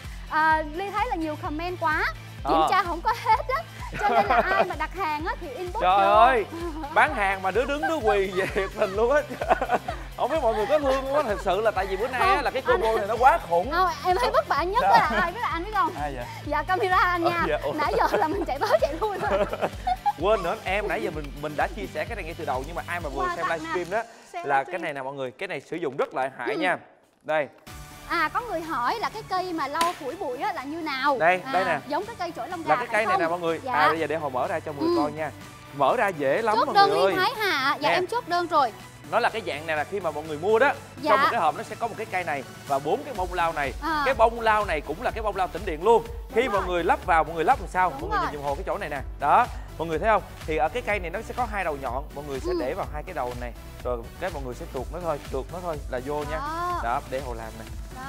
Ly thấy là nhiều comment quá, kiểm tra không có hết á, cho nên là ai mà đặt hàng á thì inbox. Trời ơi, bán hàng mà đứa đứng đứa quỳ về thiệt tình luôn á. Không biết mọi người có thương không á, thật sự là tại vì bữa nay á, là cái combo này nó quá khủng. Em thấy vất vả nhất là ai biết là anh biết không? Ai vậy? Dạ camera anh nha. Nãy giờ là mình chạy tới chạy lui thôi. Quên nữa, em nãy giờ mình đã chia sẻ cái này ngay từ đầu, nhưng mà ai mà vừa xem livestream đó là cái này nè mọi người, cái này sử dụng rất là hại nha. Đây. Có người hỏi là cái cây mà lau phủi bụi á là như nào? Đây nè. Giống cái cây chổi lông gà. Là cái cây này nè mọi người. Dạ. Bây giờ để Hồ mở ra cho mọi người coi nha. Mở ra dễ lắm chốt mọi người ơi. Chốt đơn Liên Thái Hà. Dạ em chốt đơn rồi. Nó là cái dạng này là khi mà mọi người mua đó, trong một cái hộp nó sẽ có một cái cây này và 4 cái bông lau này. Cái bông lau này cũng là cái bông lau tĩnh điện luôn. Khi mọi người lắp vào, mọi người lắp làm sao? Mọi người nhìn dùm Hồ cái chỗ này nè. Đó, mọi người thấy không? Thì ở cái cây này nó sẽ có 2 đầu nhọn, mọi người sẽ để vào 2 cái đầu này. Rồi cái mọi người sẽ tuột nó thôi là vô nha. Đó, để Hồ làm nè.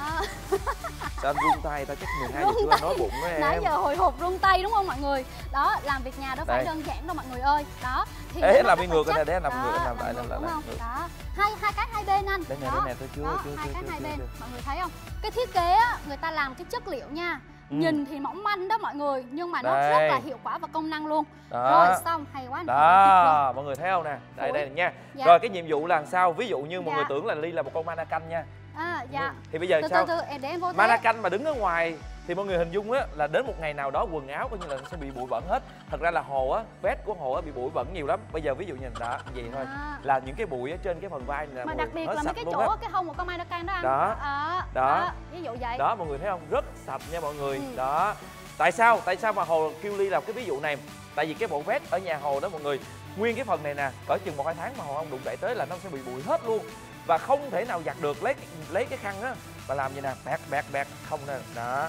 Sao anh run tay, tao chắc 12 giờ trưa nói bụng với em. Nãy giờ hồi hộp run tay đúng không mọi người? Đó, làm việc nhà đâu phải đơn giản đâu mọi người ơi. Đó. Thì để làm ngược cái này, để làm ngược, làm lại. Đó. Hai cái hai bên anh. Đây nè, tôi chưa. Hai cái hai bên. Mọi người thấy không? Cái thiết kế á, người ta làm cái chất liệu nha. Nhìn thì mỏng manh đó mọi người, nhưng mà nó rất là hiệu quả và công năng luôn. Rồi xong, hay quá. Đó, mọi người thấy không nè? Đây nha. Rồi cái nhiệm vụ là làm sao? Ví dụ như mọi người tưởng là Ly là một con mannequin nha. Dạ. Thì bây giờ sao? Để em vô mannequin mà đứng ở ngoài thì mọi người hình dung á là đến một ngày nào đó quần áo coi như là nó sẽ bị bụi bẩn hết. Thật ra là Hồ á, vest của Hồ á bị bụi bẩn nhiều lắm. Bây giờ ví dụ như đó, vậy thôi. Là những cái bụi ở trên cái phần vai này là mà đặc biệt là mấy cái chỗ cái hông của con mannequin đó anh. Đó. Ví dụ vậy. Đó mọi người thấy không? Rất sạch nha mọi người. Đó. Tại sao mà Hồ kêu Ly làm cái ví dụ này? Tại vì cái bộ vest ở nhà Hồ đó mọi người, nguyên cái phần này nè, cỡ chừng 1-2 tháng mà Hồ không đụng đậy tới là nó sẽ bị bụi hết luôn. Và không thể nào giặt được, lấy cái khăn á và làm gì nè, bẹt không nè.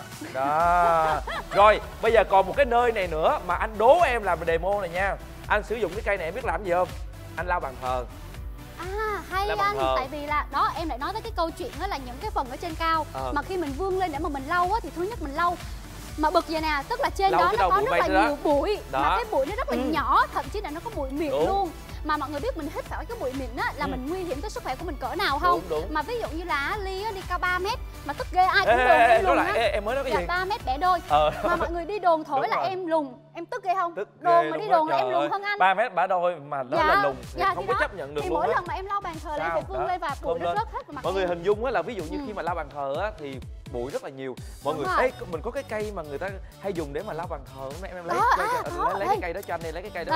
Đó. Rồi, bây giờ còn một cái nơi này nữa mà anh đố em làm demo này nha. Anh sử dụng cái cây này em biết làm gì không? Anh lau bàn thờ. Hay anh, tại vì là đó em lại nói tới cái câu chuyện đó là những cái phần ở trên cao mà khi mình vươn lên để mà mình lau á thì thứ nhất mình lau mà bực vậy nè, tức là trên đó nó có rất là nhiều bụi mà cái bụi nó rất là nhỏ, thậm chí là nó có bụi mịn luôn. Mà mọi người biết mình hít phải cái bụi mịn á là mình nguy hiểm tới sức khỏe của mình cỡ nào không? Mà ví dụ như là Ly đi cao 3 mét mà tức ghê ai cũng đồn em lùn á. Em mới nói cái gì? 3 mét bẻ đôi. Mà mọi người đi đồn thổi là em lùn, em tức ghê không? Đồn mà đi đồn là em lùn hơn anh. 3 mét bẻ đôi mà nó là lùn thì không có chấp nhận được luôn. Thì mỗi lần mà em lau bàn thờ là em phải vươn lên và bụi nó rớt hết vào mặt. Mọi người hình dung á là ví dụ như khi mà lau bàn thờ á thì bụi rất là nhiều. Mọi người thấy mình có cái cây mà người ta hay dùng để mà lau bàn thờ, em lấy cái cây đó cho anh đi, lấy cái cây đó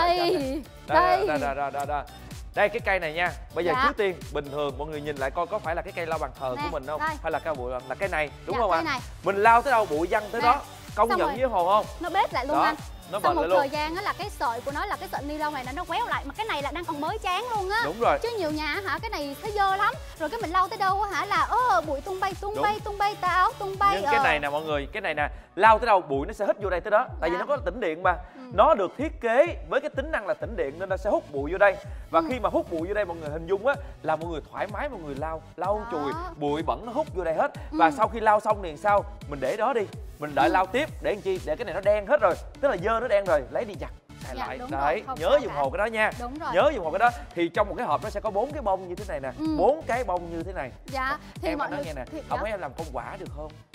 đây. Đây cái cây này nha. Bây giờ trước tiên bình thường mọi người nhìn lại coi có phải là cái cây lau bàn thờ của mình không? Hay là cái bụi là cái này, đúng không ạ? Mình lau tới đâu bụi văng tới đó. Công nhận với Hồ không? Nó bết lại luôn anh. Sau một thời gian á là cái sợi của nó là cái sợi ni lông này nó quéo lại, mà cái này là đang còn mới chán luôn á. Đúng rồi. Chứ nhiều nhà cái này thấy dơ lắm. Rồi cái mình lau tới đâu là bụi tung bay, tà áo tung bay. Nhưng cái này nè mọi người, cái này nè, lau tới đâu bụi nó sẽ hít vô đây tới đó. Tại vì nó có tĩnh điện mà. Nó được thiết kế với cái tính năng là tĩnh điện nên nó sẽ hút bụi vô đây. Và khi mà hút bụi vô đây mọi người hình dung á là mọi người thoải mái, mọi người lau chùi bụi bẩn nó hút vô đây hết. Và sau khi lau xong thì sao? Mình để đó đi. Mình đợi lau tiếp để làm chi? Để cái này nó đen hết rồi. Tức là dơ nó đen rồi, lấy đi giặt xài lại. Đấy, nhớ dùng Hồ cái đó nha. Nhớ dùng Hồ cái đó. Thì trong một cái hộp nó sẽ có 4 cái bông như thế này nè, 4 cái bông như thế này. Dạ, thì em mọi nói người nghe nè, ông ấy em làm công quả được không?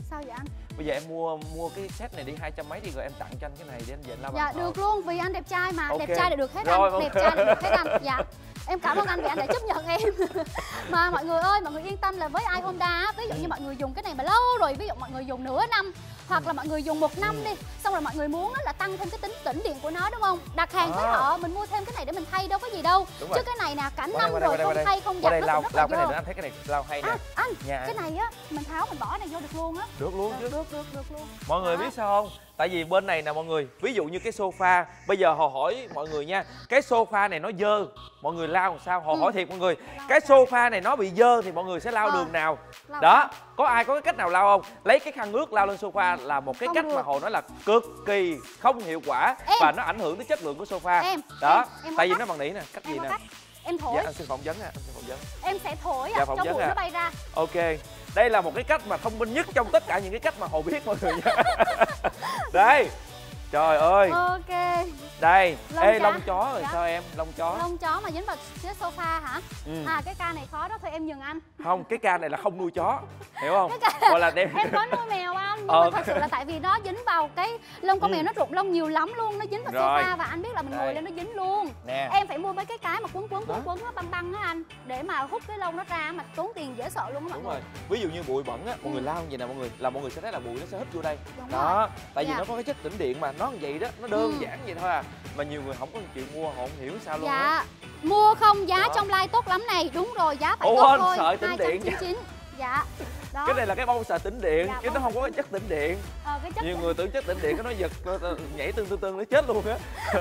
Sao vậy anh? Bây giờ em mua cái set này đi 200 mấy đi rồi em tặng cho anh cái này để anh về anh lau Dạ bàn thờ. được luôn, vì anh đẹp trai mà. Ok. Đẹp trai là được hết Rồi, anh. Đẹp trai là được hết anh. Dạ. Em cảm ơn anh vì anh đã chấp nhận em. Mà mọi người ơi, mọi người yên tâm là với iHonda á, ví dụ như mọi người dùng cái này mà lâu rồi, ví dụ mọi người dùng nửa năm hoặc là mọi người dùng 1 năm đi, xong rồi mọi người muốn là tăng thêm cái tính tĩnh điện của nó đúng không? Đặt hàng với họ, mình mua thêm cái này để mình thay đâu có gì đâu. Chứ cái này nè, cả năm rồi không thay không giặt nó lau cũng rất là cái này dơ. nữa, anh thấy cái này lau hay nè. Anh, Nhà cái này á, mình tháo mình bỏ này vô được luôn á. được luôn chứ. Được luôn. Mọi người biết sao không? Tại vì bên này nè mọi người, ví dụ như cái sofa, bây giờ họ hỏi mọi người nha, cái sofa này nó dơ, mọi người lau làm sao? Họ hỏi thiệt mọi người, cái sofa này nó bị dơ thì mọi người sẽ lau đường nào? Đó, có ai có cái cách nào lau không? Lấy cái khăn ướt lau lên sofa là một cái cách mà họ nói là cực kỳ không hiệu quả và nó ảnh hưởng tới chất lượng của sofa. Đó, tại vì nó bằng nỉ nè, cách gì nè? Em thổi. Dạ, anh xin phỏng vấn nè, anh xin phỏng vấn. Em sẽ thổi Dạ, cho bụi nó bay ra. Ok, đây là một cái cách mà thông minh nhất trong tất cả những cái cách mà họ biết mọi người nha. Đây, trời ơi. Ok. Đây, lông chó rồi sao em? Lông chó. Lông chó mà dính vào chiếc sofa hả? Cái ca này khó đó, thôi em nhường anh. Không, cái ca này là không nuôi chó, hiểu không? Gọi là đem. Em có nuôi mèo anh, nhưng mà thật sự là tại vì nó dính vào cái lông con mèo, nó rụng lông nhiều lắm luôn, nó dính vào sofa và anh biết là mình ngồi lên nó dính luôn. Em phải mua mấy cái mà quấn nó băng á anh, để mà hút cái lông nó ra, mà tốn tiền dễ sợ luôn á mọi người. Đúng rồi. Ví dụ như bụi bẩn á, mọi người lau như vậy nè mọi người, là mọi người sẽ thấy là bụi nó sẽ hít vô đây. Đúng đó, rồi. tại vì nó có cái chất tĩnh điện mà nó như vậy đó, nó đơn giản vậy thôi à. Mà nhiều người không có chịu mua, họ không hiểu sao luôn á. Dạ. Mua không, giá trong live tốt lắm này. Đúng rồi, giá phải tốt thôi. Sợi tĩnh điện. 299. Dạ. Đó. Cái này là cái bông sợi tĩnh điện, dạ, chứ nó không có cái chất tĩnh điện. Nhiều người tưởng chất tĩnh điện nó giật nhảy tương nó chết luôn á.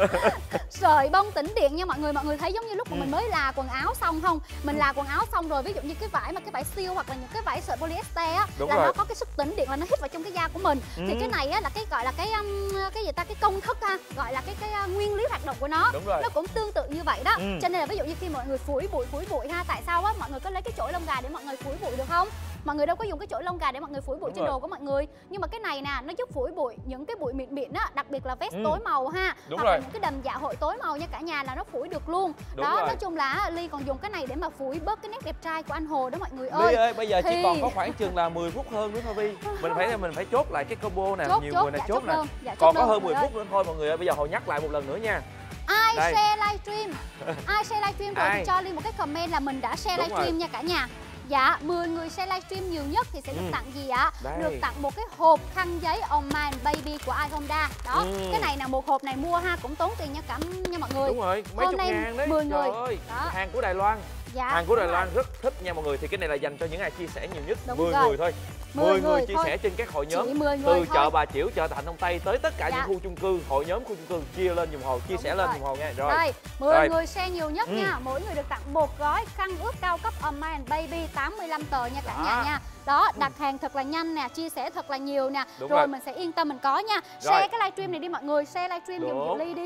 Sợi bông tĩnh điện nha mọi người thấy giống như lúc mà mình mới là quần áo xong không? Mình là quần áo xong rồi, ví dụ như cái vải siêu hoặc là những cái vải sợi polyester á, là nó có cái sức tĩnh điện, là nó hít vào trong cái da của mình. Thì cái này á là cái gọi là cái gì ta, cái công thức ha, gọi là cái nguyên lý hoạt động của nó. Nó cũng tương tự như vậy đó. Cho nên là ví dụ như khi mọi người phủi bụi ha, tại sao á mọi người có lấy cái chổi lông gà để mọi người phủi bụi được không? Mọi người đâu có dùng cái chổi lông gà để mọi người phủi bụi trên đồ của mọi người. Nhưng mà cái này nè, nó giúp phủi bụi những cái bụi mịn á, đặc biệt là vest tối màu ha. Hoặc là những cái đầm dạ hội tối màu nha cả nhà, là nó phủi được luôn. Đó, nói chung là Ly còn dùng cái này để mà phủi bớt cái nét đẹp trai của anh Hồ đó mọi người ơi. Ly ơi, bây giờ chỉ còn có khoảng chừng là 10 phút hơn nữa thôi Vi. Mình phải chốt lại cái combo nè, nhiều người nè chốt nè. Còn có hơn 10 phút nữa thôi mọi người ơi, bây giờ Hồ nhắc lại một lần nữa nha. Ai share livestream rồi thì cho Ly một cái comment là mình đã share livestream nha cả nhà. Dạ, 10 người share livestream nhiều nhất thì sẽ được tặng gì ạ? Được tặng một cái hộp khăn giấy On My Baby của iHonda. Đó, cái này là một hộp này mua ha cũng tốn tiền nha mọi người. Đúng rồi, mấy chục ngàn đấy. 10 người. Trời ơi, hàng của Đài Loan. Dạ, hàng của Đài Loan rất thích nha mọi người. Thì cái này là dành cho những ai chia sẻ nhiều nhất. 10 người thôi. 10 người chia sẻ trên các hội nhóm từ chợ Bà Chiểu, chợ Thạnh Đông Tây tới tất cả những khu chung cư, hội nhóm khu chung cư, chia lên giùm Hồ, chia sẻ lên giùm Hồ nha. Rồi. Đây, 10 người share nhiều nhất nha. Mỗi người được tặng một gói khăn ướt cao cấp On My Baby 85 tờ nha cả nhà nha. Đó, đặt hàng thật là nhanh nè, chia sẻ thật là nhiều nè. Rồi mình sẽ yên tâm mình có nha. Share cái livestream này đi mọi người, share livestream giùm Diệu Ly đi.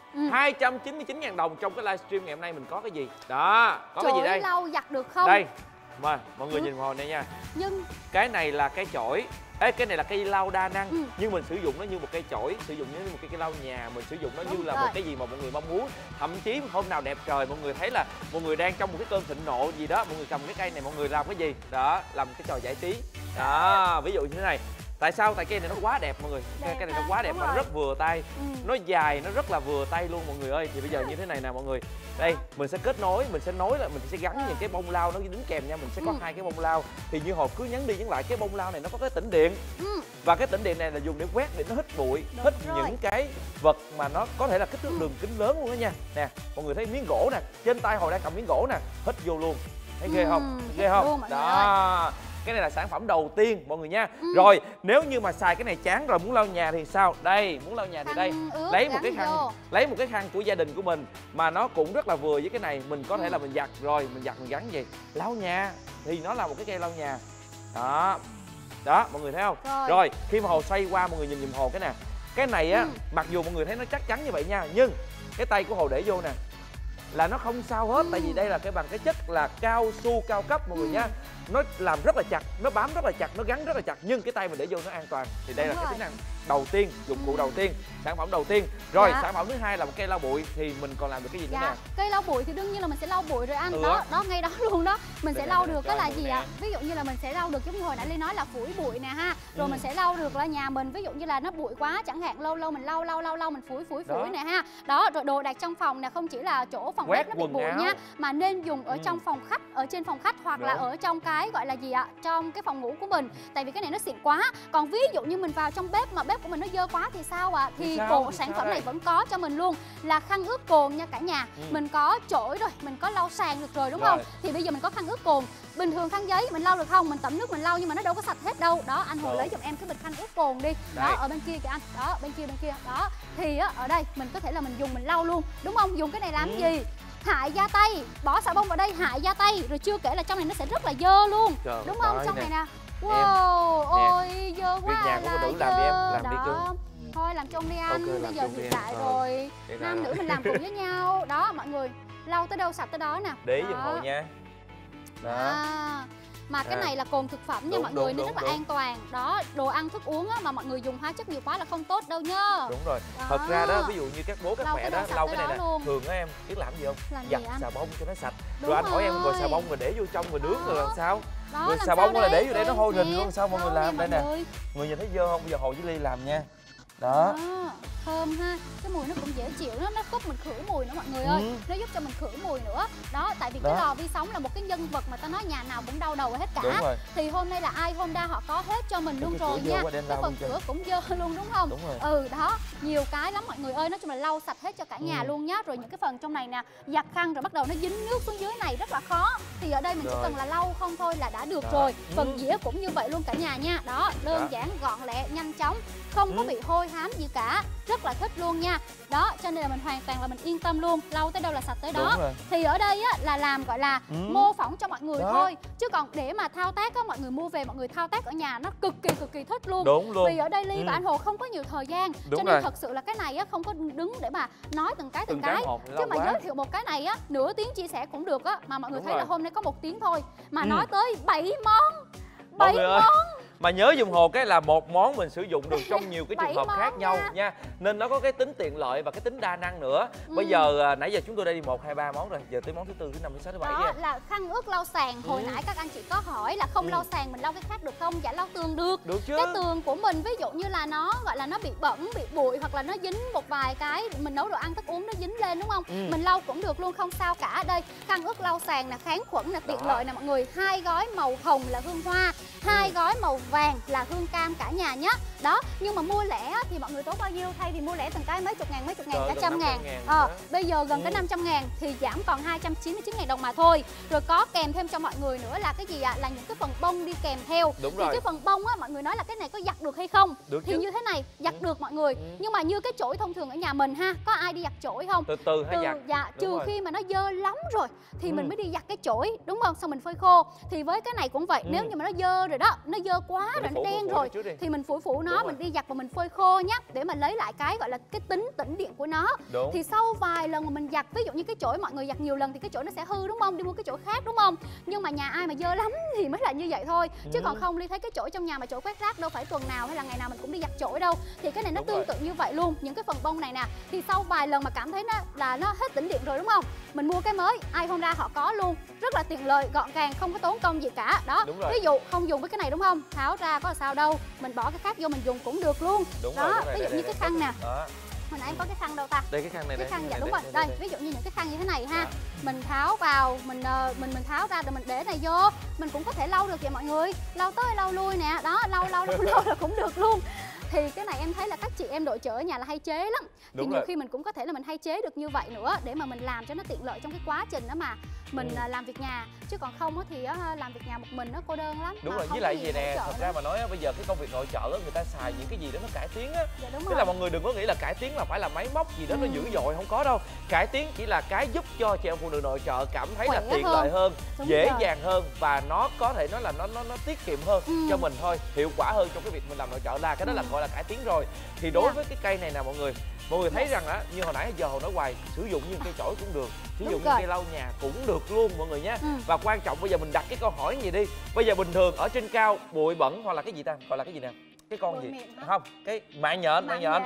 299.000 đồng trong cái livestream ngày hôm nay mình có cái gì? Đó, có cái gì đây? Chổi lau giặt được không? Đây. Mà mọi người nhìn Hồ này nha. Nhưng cái này là cái chổi. Cái này là cây lau đa năng, nhưng mình sử dụng nó như một cây chổi, sử dụng như một cái lau nhà, mình sử dụng nó như là một cái gì mà mọi người mong muốn. Thậm chí hôm nào đẹp trời mọi người thấy là mọi người đang trong một cái cơn thịnh nộ gì đó, mọi người cầm cái cây này mọi người làm cái gì? Đó, làm cái trò giải trí. Đó, ví dụ như thế này. Tại sao? Tại cây này nó quá đẹp mọi người. Cái này nó quá đẹp mà nó rất vừa tay. Nó dài, nó rất là vừa tay luôn mọi người ơi. Thì bây giờ như thế này nè mọi người. Đây, mình sẽ kết nối, mình sẽ nối là mình sẽ gắn những cái bông lau nó đính kèm nha. Mình sẽ có 2 cái bông lau. Thì như Hồ cứ nhắn đi nhắn lại, cái bông lau này nó có cái tĩnh điện. Và cái tĩnh điện này là dùng để quét, để nó hít bụi, hít những cái vật mà nó có thể là kích thước đường kính lớn luôn đó nha. Nè, mọi người thấy miếng gỗ nè, trên tay Hồ đang cầm miếng gỗ nè, hít vô luôn. Thấy ghê không? Ghê không? Đó. Cái này là sản phẩm đầu tiên mọi người nha. Rồi nếu như mà xài cái này chán rồi muốn lau nhà thì sao? Đây, muốn lau nhà thì đây, lấy một cái khăn của gia đình của mình mà nó cũng rất là vừa với cái này. Mình có thể là mình giặt rồi, mình gắn gì? Lau nhà thì nó là một cái cây lau nhà. Đó. Đó, mọi người thấy không? Rồi, khi mà Hồ xoay qua mọi người nhìn giùm Hồ cái nè. Cái này á, mặc dù mọi người thấy nó chắc chắn như vậy nha, nhưng cái tay của Hồ để vô nè. là nó không sao hết. Tại vì đây là cái bằng cái chất là cao su cao cấp mọi người nha. Nó làm rất là chặt, nó bám rất là chặt, nó gắn rất là chặt, nhưng cái tay mình để vô nó an toàn. Thì đây là cái tính năng đầu tiên, dụng cụ đầu tiên, sản phẩm đầu tiên. Rồi sản phẩm thứ hai là một cây lau bụi, thì mình còn làm được cái gì nữa nè? Cây lau bụi thì đương nhiên là mình sẽ lau bụi rồi anh. Đó ngay đó luôn đó. Mình sẽ lau được cái là gì ạ? Ví dụ như là mình sẽ lau được giống như hồi nãy Ly nói là phủi bụi nè ha. Rồi mình sẽ lau được là nhà mình, ví dụ như là nó bụi quá chẳng hạn, lâu lâu mình lau mình phủi nè ha. Đó, rồi đồ đặt trong phòng nè, không chỉ là chỗ phòng bếp nó bị bụi nha, mà nên dùng ở trong phòng khách, ở trên phòng khách, hoặc là ở trong cái gọi là gì ạ? Trong cái phòng ngủ của mình. Tại vì cái này nó xịn quá. Còn ví dụ như mình vào trong bếp mà bếp của mình nó dơ quá thì sao ạ? Thì sản phẩm này vẫn có cho mình luôn là khăn ướt cồn nha cả nhà. Mình có chổi rồi, mình có lau sàn được rồi đúng không? Thì bây giờ mình có khăn ướt cồn. Bình thường khăn giấy mình lau được không? Mình tẩm nước mình lau nhưng mà nó đâu có sạch hết đâu. Đó, anh Hồ lấy giùm em cái bịch khăn ướt cồn đi. Đó, ở bên kia kìa anh. Đó, bên kia. Đó. Thì á, ở đây mình có thể là mình dùng mình lau luôn. Đúng không? Dùng cái này làm gì? Hại da tay. Bỏ xà bông vào đây hại da tay. Rồi chưa kể là trong này nó sẽ rất là dơ luôn. Đúng không? Trong này nè. Wow, ôi dơ quá. Nhà của nữ làm đi em, làm đi cưng. Thôi làm chung đi anh, bây giờ hiện đại rồi. Nam nữ mình làm cùng với nhau. Đó mọi người, lau tới đâu sạch tới đó nè. Để giùm Hồ nha. Đó. Mà cái này là cồn thực phẩm nha mọi người, nên rất là an toàn. Đó, đồ ăn thức uống á, mà mọi người dùng hóa chất nhiều quá là không tốt đâu nhá. Đúng rồi. Thật ra đó, ví dụ như các bố các mẹ đó lau cái này nè, thường á em biết làm gì không? Giặt xà bông cho nó sạch. Rồi anh hỏi em rồi xà bông rồi để vô trong rồi nướng rồi làm sao? Rồi xà bông là để vô đây nó hôi rình luôn, sao mọi người làm đây nè. Người nhìn thấy dơ không? Bây giờ Hồ với Ly làm nha. Đó. Thơm ha, cái mùi nó cũng dễ chịu, nó giúp mình khử mùi nữa mọi người ơi. Nó giúp cho mình khử mùi nữa. Đó, tại vì cái lò vi sóng là một cái nhân vật mà ta nói nhà nào cũng đau đầu hết cả. Thì hôm nay là ai Honda họ có hết cho mình luôn rồi nha. Cái phần cửa cũng dơ luôn đúng không? Đó, nhiều cái lắm mọi người ơi, nói chung là lau sạch hết cho cả nhà luôn nhá. Rồi những cái phần trong này nè, giặt khăn rồi bắt đầu nó dính nước xuống dưới này rất là khó. Thì ở đây mình chỉ cần là lau không thôi là đã được rồi. Phần dĩa cũng như vậy luôn cả nhà nha. Đó, đơn giản gọn lẹ nhanh chóng, không có bị hôi hám gì cả, rất là thích luôn nha. Đó, cho nên là mình hoàn toàn là mình yên tâm luôn, lau tới đâu là sạch tới đó. Thì ở đây á là làm gọi là mô phỏng cho mọi người thôi, chứ còn để mà thao tác á, mọi người mua về mọi người thao tác ở nhà nó cực kỳ thích luôn. Vì ở đây Ly và anh Hồ không có nhiều thời gian, cho nên thật sự là cái này á không có đứng để mà nói từng cái chứ mà giới thiệu một cái này á nửa tiếng chia sẻ cũng được á, mà mọi người thấy là hôm nay có 1 tiếng thôi mà nói tới 7 món. 7 món. Mà nhớ giùm Hồ cái là một món mình sử dụng được trong nhiều cái trường hợp khác nhau nha. Nên nó có cái tính tiện lợi và cái tính đa năng nữa. Bây giờ nãy giờ chúng tôi đã đi 1, 2, 3 món rồi. Giờ tới món thứ 4, thứ 5, thứ 6, thứ 7 đó là khăn ướt lau sàn. Hồi nãy các anh chị có hỏi là không lau sàn mình lau cái khác được không? Dạ lau tường được. Được chứ. Cái tường của mình ví dụ như là nó gọi là nó bị bẩn, bị bụi hoặc là nó dính một vài cái mình nấu đồ ăn thức uống nó dính lên đúng không? Mình lau cũng được luôn, không sao cả. Đây, khăn ướt lau sàn là kháng khuẩn là tiện lợi nè mọi người. 2 gói màu hồng là hương hoa, 2 gói màu vàng là hương cam cả nhà nhé. Đó, nhưng mà mua lẻ thì mọi người tốn bao nhiêu? Thay vì mua lẻ từng cái mấy chục ngàn, cả trăm ngàn. Bây giờ gần cái 500 ngàn thì giảm còn 299.000 đồng mà thôi. Rồi có kèm thêm cho mọi người nữa là cái gì ạ? Là những cái phần bông đi kèm theo. Thì cái phần bông á, mọi người nói là cái này có giặt được hay không? Thì như thế này, giặt được mọi người. Nhưng mà như cái chổi thông thường ở nhà mình ha, có ai đi giặt chổi không? Từ hãy giặt. Dạ, trừ khi mà nó dơ lắm rồi thì mình mới đi giặt cái chổi, đúng không? Xong mình phơi khô. Thì với cái này cũng vậy, nếu như mà nó dơ rồi đó, nó dơ quá rồi, nó đen rồi thì mình phủ nó, mình đi giặt và mình phơi khô nhé, để mà lấy lại cái gọi là cái tính tĩnh điện của nó. Thì sau vài lần mà mình giặt, ví dụ như cái chổi mọi người giặt nhiều lần thì cái chổi nó sẽ hư đúng không? Đi mua cái chổi khác đúng không? Nhưng mà nhà ai mà dơ lắm thì mới là như vậy thôi. Chứ còn không Ly thấy cái chổi trong nhà mà chổi quét rác đâu phải tuần nào hay là ngày nào mình cũng đi giặt chổi đâu. Thì cái này nó tương tự như vậy luôn. Những cái phần bông này nè, thì sau vài lần mà cảm thấy nó hết tĩnh điện rồi đúng không? Mình mua cái mới, ai Honda họ có luôn, rất là tiện lợi, gọn gàng, không có tốn công gì cả. Đó, ví dụ không dùng với cái này đúng không? Tháo ra có sao đâu, mình bỏ cái khác vô mình dùng cũng được luôn. Đó, ví dụ như cái khăn nè. Hồi nãy em có cái khăn đâu ta? Đây cái khăn này. Cái khăn dạ đúng rồi. Đây, ví dụ như những cái khăn như thế này ha. Mình tháo vào, mình tháo ra rồi mình để này vô, mình cũng có thể lau được vậy mọi người. Lau tới lau lui nè. Đó, lau là cũng được luôn. Thì cái này em thấy là các chị em đội chợ ở nhà là hay chế lắm. Thì nhiều khi mình cũng có thể là mình hay chế được như vậy nữa, để mà mình làm cho nó tiện lợi trong cái quá trình đó mà mình làm việc nhà. Chứ còn không thì làm việc nhà một mình nó cô đơn lắm. Đúng rồi, với lại gì nè, thật ra mà nói bây giờ cái công việc nội trợ người ta xài những cái gì đó nó cải tiến á. Tức là mọi người đừng có nghĩ là cải tiến là phải là máy móc gì đó nó dữ dội, không có đâu. Cải tiến chỉ là cái giúp cho chị em phụ nữ nội trợ cảm thấy là tiện lợi hơn, dễ dàng hơn, và nó có thể nói là nó tiết kiệm hơn cho mình thôi, hiệu quả hơn trong cái việc mình làm nội trợ, là cái đó là gọi là cải tiến rồi. Thì đối với cái cây này nè mọi người, Mọi người thấy rằng á, như hồi nãy giờ Hồ nói hoài, sử dụng như cây chổi cũng được, sử dụng như cây lau nhà cũng được luôn mọi người nhé. Và quan trọng bây giờ mình đặt cái câu hỏi gì đi. Bây giờ bình thường ở trên cao bụi bẩn hoặc là cái gì ta, gọi là cái gì nè, cái con gì không, cái mạng nhện.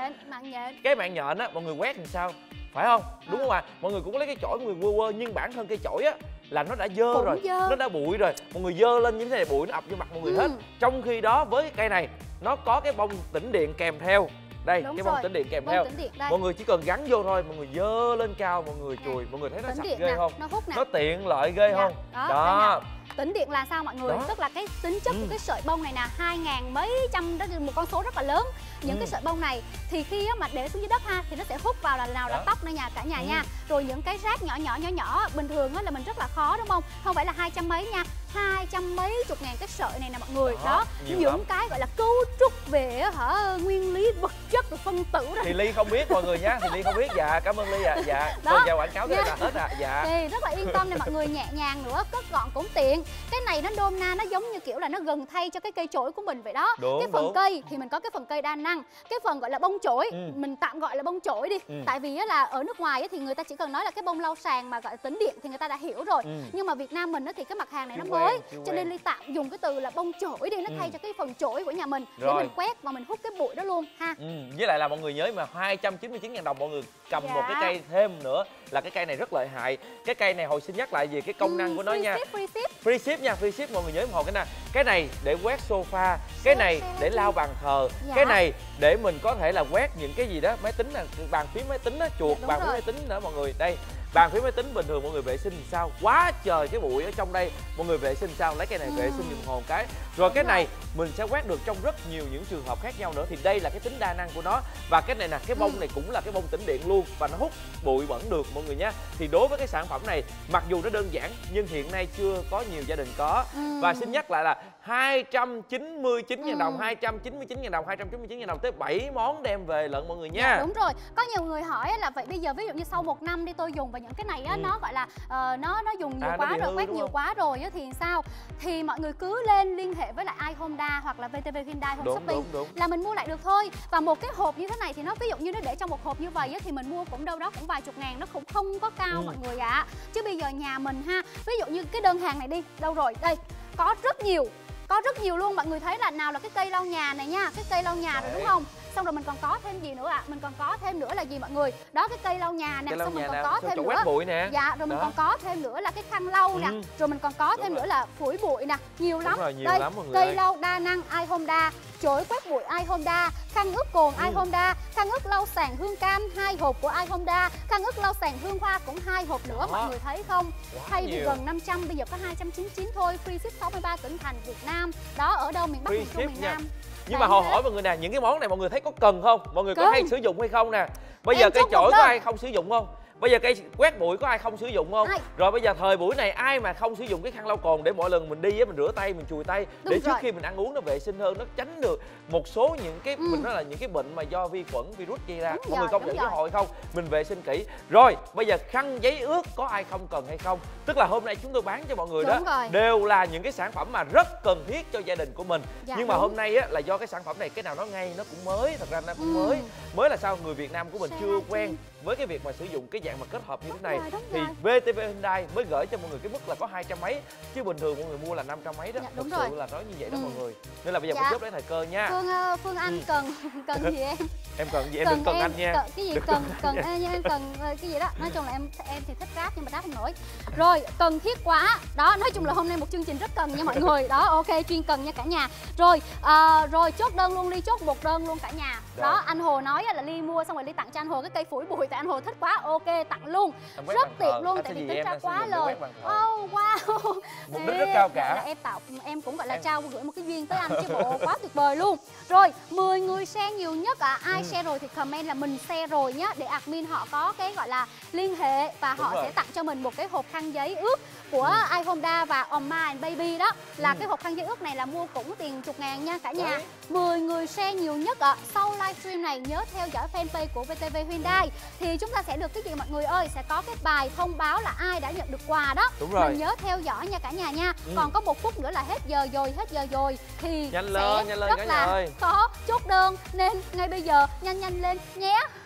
Cái mạng nhện á, mọi người quét làm sao, phải không? Đúng không ạ? Mọi người cũng lấy cái chổi mọi người quơ, nhưng bản thân cây chổi á là nó đã dơ rồi, nó đã bụi rồi, mọi người dơ lên như thế này bụi nó ập vô mặt mọi người hết. Trong khi đó với cái cây này nó có cái bông tĩnh điện kèm theo. Đây, đúng cái bông tĩnh điện kèm theo. Mọi người chỉ cần gắn vô thôi, mọi người dơ lên cao, mọi người chùi, mọi người thấy nó sạch ghê không? Nó tiện lợi ghê không? Đó. Tĩnh điện là sao mọi người? Tức là cái tính chất của cái sợi bông này nè, 2000 mấy trăm, đó là một con số rất là lớn. Những cái sợi bông này thì khi mà để xuống dưới đất ha thì nó sẽ hút vào là nào là tóc đây cả nhà nha. Rồi những cái rác nhỏ bình thường là mình rất là khó đúng không? Không phải là 200 mấy nha, 200 mấy chục ngàn cái sợi này nè mọi người. Đó, những cái gọi là cấu trúc về nguyên lý vật chất và phân tử đó. Thì Ly không biết mọi người nhá, thì Ly không biết. Dạ, cảm ơn Ly ạ. Dạ, tôi chào quảng cáo đây là hết ạ. Dạ. Thì rất là yên tâm này mọi người, nhẹ nhàng nữa, cất gọn cũng tiện. Cái này nó đôm na, nó giống như kiểu là nó gần thay cho cái cây chổi của mình vậy đó. Cái phần cây thì mình có cái phần cây đa năng, cái phần gọi là bông chổi mình tạm gọi là bông chổi đi. Tại vì là ở nước ngoài thì người ta chỉ cần nói là cái bông lau sàn mà gọi là tĩnh điện thì người ta đã hiểu rồi. Nhưng mà Việt Nam mình thì cái mặt hàng này nó mới, cho nên Ly tạm dùng cái từ là bông chổi đi, nó thay cho cái phần chổi của nhà mình để mình quét và mình hút cái bụi đó luôn ha. Với lại là mọi người nhớ mà 299.000 đồng mọi người cầm một cái cây thêm nữa, là cái cây này rất lợi hại. Cái cây này hồi xin nhắc lại về cái công năng của nó nha. Free ship nha, free ship mọi người nhớ một cái này để quét sofa, cái này để lau bàn thờ, cái này để mình có thể là quét những cái gì đó, máy tính là bàn phím máy tính á, chuột bàn phím máy tính nữa mọi người. Đây, bàn phím máy tính bình thường mọi người vệ sinh sao quá trời cái bụi ở trong đây, mọi người vệ sinh sao, lấy cái này vệ sinh giùm Hồn cái. Rồi cái này mình sẽ quét được trong rất nhiều những trường hợp khác nhau nữa, thì đây là cái tính đa năng của nó. Và cái này nè, cái bông này cũng là cái bông tĩnh điện luôn và nó hút bụi bẩn được mọi người nhé. Thì đối với cái sản phẩm này, mặc dù nó đơn giản nhưng hiện nay chưa có nhiều gia đình có. Và xin nhắc lại là 299.000 đồng, 299.000 đồng, 299.000 đồng, tới 7 món đem về lận mọi người nha. Dạ, đúng rồi. Có nhiều người hỏi là vậy bây giờ ví dụ như sau 1 năm đi tôi dùng và những cái này á, nó gọi là nó dùng nhiều quá rồi, quét nhiều quá rồi á, thì sao? Thì mọi người cứ lên liên hệ với lại iHonda hoặc là VTV Hyundai Home Shopping là mình mua lại được thôi. Và một cái hộp như thế này thì nó ví dụ như nó để trong một hộp như vậy á, thì mình mua cũng đâu đó cũng vài chục ngàn, nó cũng không có cao mọi người ạ. Chứ bây giờ nhà mình ha, ví dụ như cái đơn hàng này đi, đâu rồi? Đây, có rất nhiều luôn. Mọi người thấy là nào là cái cây lau nhà này nha, cái cây lau nhà rồi đúng không? Xong rồi mình còn có thêm gì nữa ạ? Mình còn có thêm nữa là gì mọi người? Đó, cái cây lau nhà nè, xong mình còn có thêm nữa. Quét bụi nè. Dạ, rồi mình còn có thêm nữa là cái khăn lau nè, rồi mình còn có thêm nữa là phủi bụi nè, nhiều lắm. Đây, cây lau đa năng iHonda, chổi quét bụi iHonda, khăn ướt cồn iHonda, khăn ướt lau sàn hương cam 2 hộp của iHonda, khăn ướt lau sàn hương hoa cũng 2 hộp nữa. Mọi người thấy không? Thay vì gần 500 bây giờ có 299 thôi, free ship 63 tỉnh thành Việt Nam. Đó, ở đâu miền Bắc, miền Trung, miền Nam. Nhưng mà hỏi mọi người nè, những cái món này mọi người thấy có cần không? Mọi người có hay sử dụng hay không nè? Bây giờ cây chổi có ai không sử dụng không? Bây giờ cây quét bụi có ai không sử dụng không? Rồi bây giờ thời buổi này ai mà không sử dụng cái khăn lau cồn để mỗi lần mình đi á mình rửa tay, mình chùi tay để trước khi mình ăn uống nó vệ sinh hơn, nó tránh được một số những cái mình nói là những cái bệnh mà do vi khuẩn virus gây ra. Mọi người công nhận với Hồi không? Mình vệ sinh kỹ. Rồi bây giờ khăn giấy ướt có ai không cần hay không? Tức là hôm nay chúng tôi bán cho mọi người đó đều là những cái sản phẩm mà rất cần thiết cho gia đình của mình. Nhưng mà hôm nay á là do cái sản phẩm này cái nào nó ngay nó cũng mới, thật ra nó cũng mới là sao người Việt Nam của mình chưa quen với cái việc mà sử dụng cái dạng mà kết hợp như thế này. Thì VTV Hyundai mới gửi cho mọi người cái mức là có 200 mấy, chứ bình thường mọi người mua là 500 mấy đó. Thực sự là nói như vậy đó mọi người. Nên là bây giờ mình chốt lấy thời cơ nha. Phương Anh cần gì em? Em cần gì? Em đừng cần anh nha. Cái gì cần em cần cái gì đó. Nói chung là em thì thích rap nhưng mà rap không nổi. Rồi, cần thiết quá. Đó, nói chung là hôm nay một chương trình rất cần nha mọi người. Đó, ok, chuyên cần nha cả nhà. Rồi, rồi chốt đơn luôn, Ly chốt một đơn luôn cả nhà. Đó, anh Hồ nói là Ly mua xong rồi Ly tặng cho anh Hồ cái cây phủi bụi tại anh Hồ thích quá. Ok, tặng luôn. Rất tiện luôn tại vì tính ra quá lời. Oh wow. Mục đích rất cao cả. Em cũng gọi là trao gửi một cái duyên tới anh chứ bộ, quá tuyệt vời luôn. Rồi, 10 người share nhiều nhất ai share rồi thì comment là mình share rồi nhá, để admin họ có cái gọi là liên hệ và họ sẽ tặng cho mình một cái hộp khăn giấy ướt của iHonda và Oma and Baby đó. Là cái hộp khăn giấy ướt này là mua cũng tiền chục ngàn nha cả nhà. 10 người share nhiều nhất sau livestream này nhớ theo dõi fanpage của VTV Hyundai thì chúng ta sẽ được cái gì mọi người ơi? Sẽ có cái bài thông báo là ai đã nhận được quà đó. Mình nhớ theo dõi nha cả nhà nha. Còn có 1 phút nữa là hết giờ rồi thì nhanh lên rất là khó chốt đơn nên ngay bây giờ nhanh lên nhé.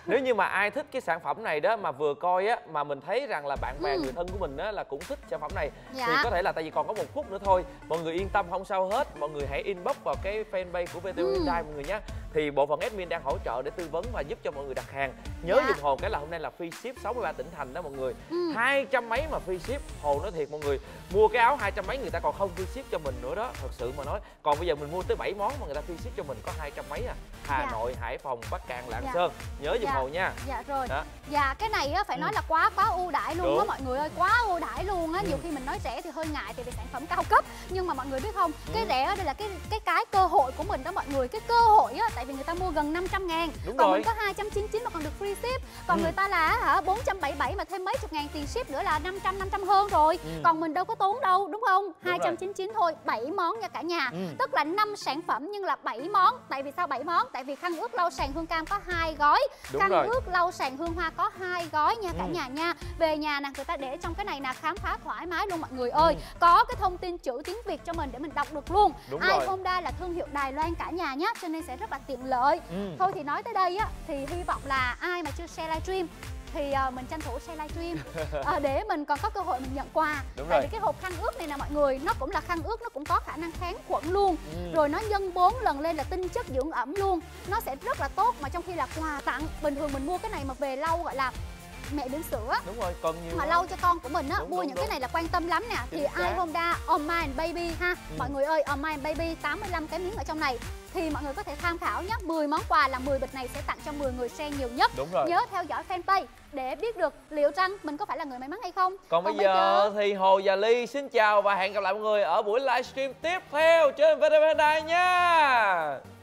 Nếu như mà ai thích cái sản phẩm này đó mà vừa coi á mà mình thấy rằng là bạn bè người thân của mình á là cũng thích sản phẩm này thì có thể là tại vì còn có 1 phút nữa thôi, mọi người yên tâm không sao hết, mọi người hãy inbox vào cái fanpage của VTV Hyundai mọi người nhé. Thì bộ phận admin đang hỗ trợ để tư vấn và giúp cho mọi người đặt hàng. Nhớ giùm Hồ cái là hôm nay là free ship 63 tỉnh thành đó mọi người. 200 mấy mà free ship. Hồ nói thiệt mọi người, mua cái áo 200 mấy người ta còn không free ship cho mình nữa đó, thật sự mà nói. Còn bây giờ mình mua tới 7 món mà người ta free ship cho mình có 200 mấy à. Hà Nội, Hải Phòng, Bắc Cạn, Lạng Sơn. Nhớ giùm Hồ nha. Dạ rồi. Dạ cái này á phải nói là quá ưu đãi luôn á mọi người ơi, quá ưu đãi luôn á. Nhiều khi mình nói rẻ thì hơi ngại tại vì sản phẩm cao cấp, nhưng mà mọi người biết không, cái rẻ đây là cái cơ hội của mình đó mọi người. Cái cơ hội á, tại vì người ta mua gần 500.000, còn mình có 299 mà còn được free ship. Còn người ta là 477 mà thêm mấy chục ngàn tiền ship nữa là 500 hơn rồi. Còn mình đâu có tốn đâu, đúng không? 299 thôi, 7 món nha cả nhà. Tức là 5 sản phẩm nhưng là 7 món. Tại vì sao 7 món? Tại vì khăn ướt lau sàn Hương Cam có 2 gói, khăn ướt lau sàn Hương Hoa có 2 gói nha cả nhà nha. Về nhà nè, người ta để trong cái này nè, khám phá thoải mái luôn mọi người ơi. Có cái thông tin chữ tiếng Việt cho mình để mình đọc được luôn. Honda là thương hiệu Đài Loan cả nhà nhé, cho nên sẽ rất là tiện lợi. Thôi thì nói tới đây á, thì hy vọng là ai mà chưa share livestream thì mình tranh thủ share livestream để mình còn có cơ hội mình nhận quà. Tại vì cái hộp khăn ướt này nè mọi người, nó cũng là khăn ướt, nó cũng có khả năng kháng khuẩn luôn. Rồi nó nhân 4 lần lên là tinh chất dưỡng ẩm luôn. Nó sẽ rất là tốt, mà trong khi là quà tặng bình thường mình mua cái này mà về lau gọi là mẹ bỉm sữa. Đúng rồi, còn nhiều mà lau cho con của mình á, mua những cái này là quan tâm lắm nè. Thì ai Honda On My Baby ha. Mọi người ơi, On My Baby 85 cái miếng ở trong này thì mọi người có thể tham khảo nhé. 10 món quà là 10 bịch này sẽ tặng cho 10 người share nhiều nhất. Đúng rồi. Nhớ theo dõi fanpage để biết được liệu rằng mình có phải là người may mắn hay không. Còn bây giờ thì Hồ và Ly xin chào và hẹn gặp lại mọi người ở buổi livestream tiếp theo trên VTV Hyundai nha.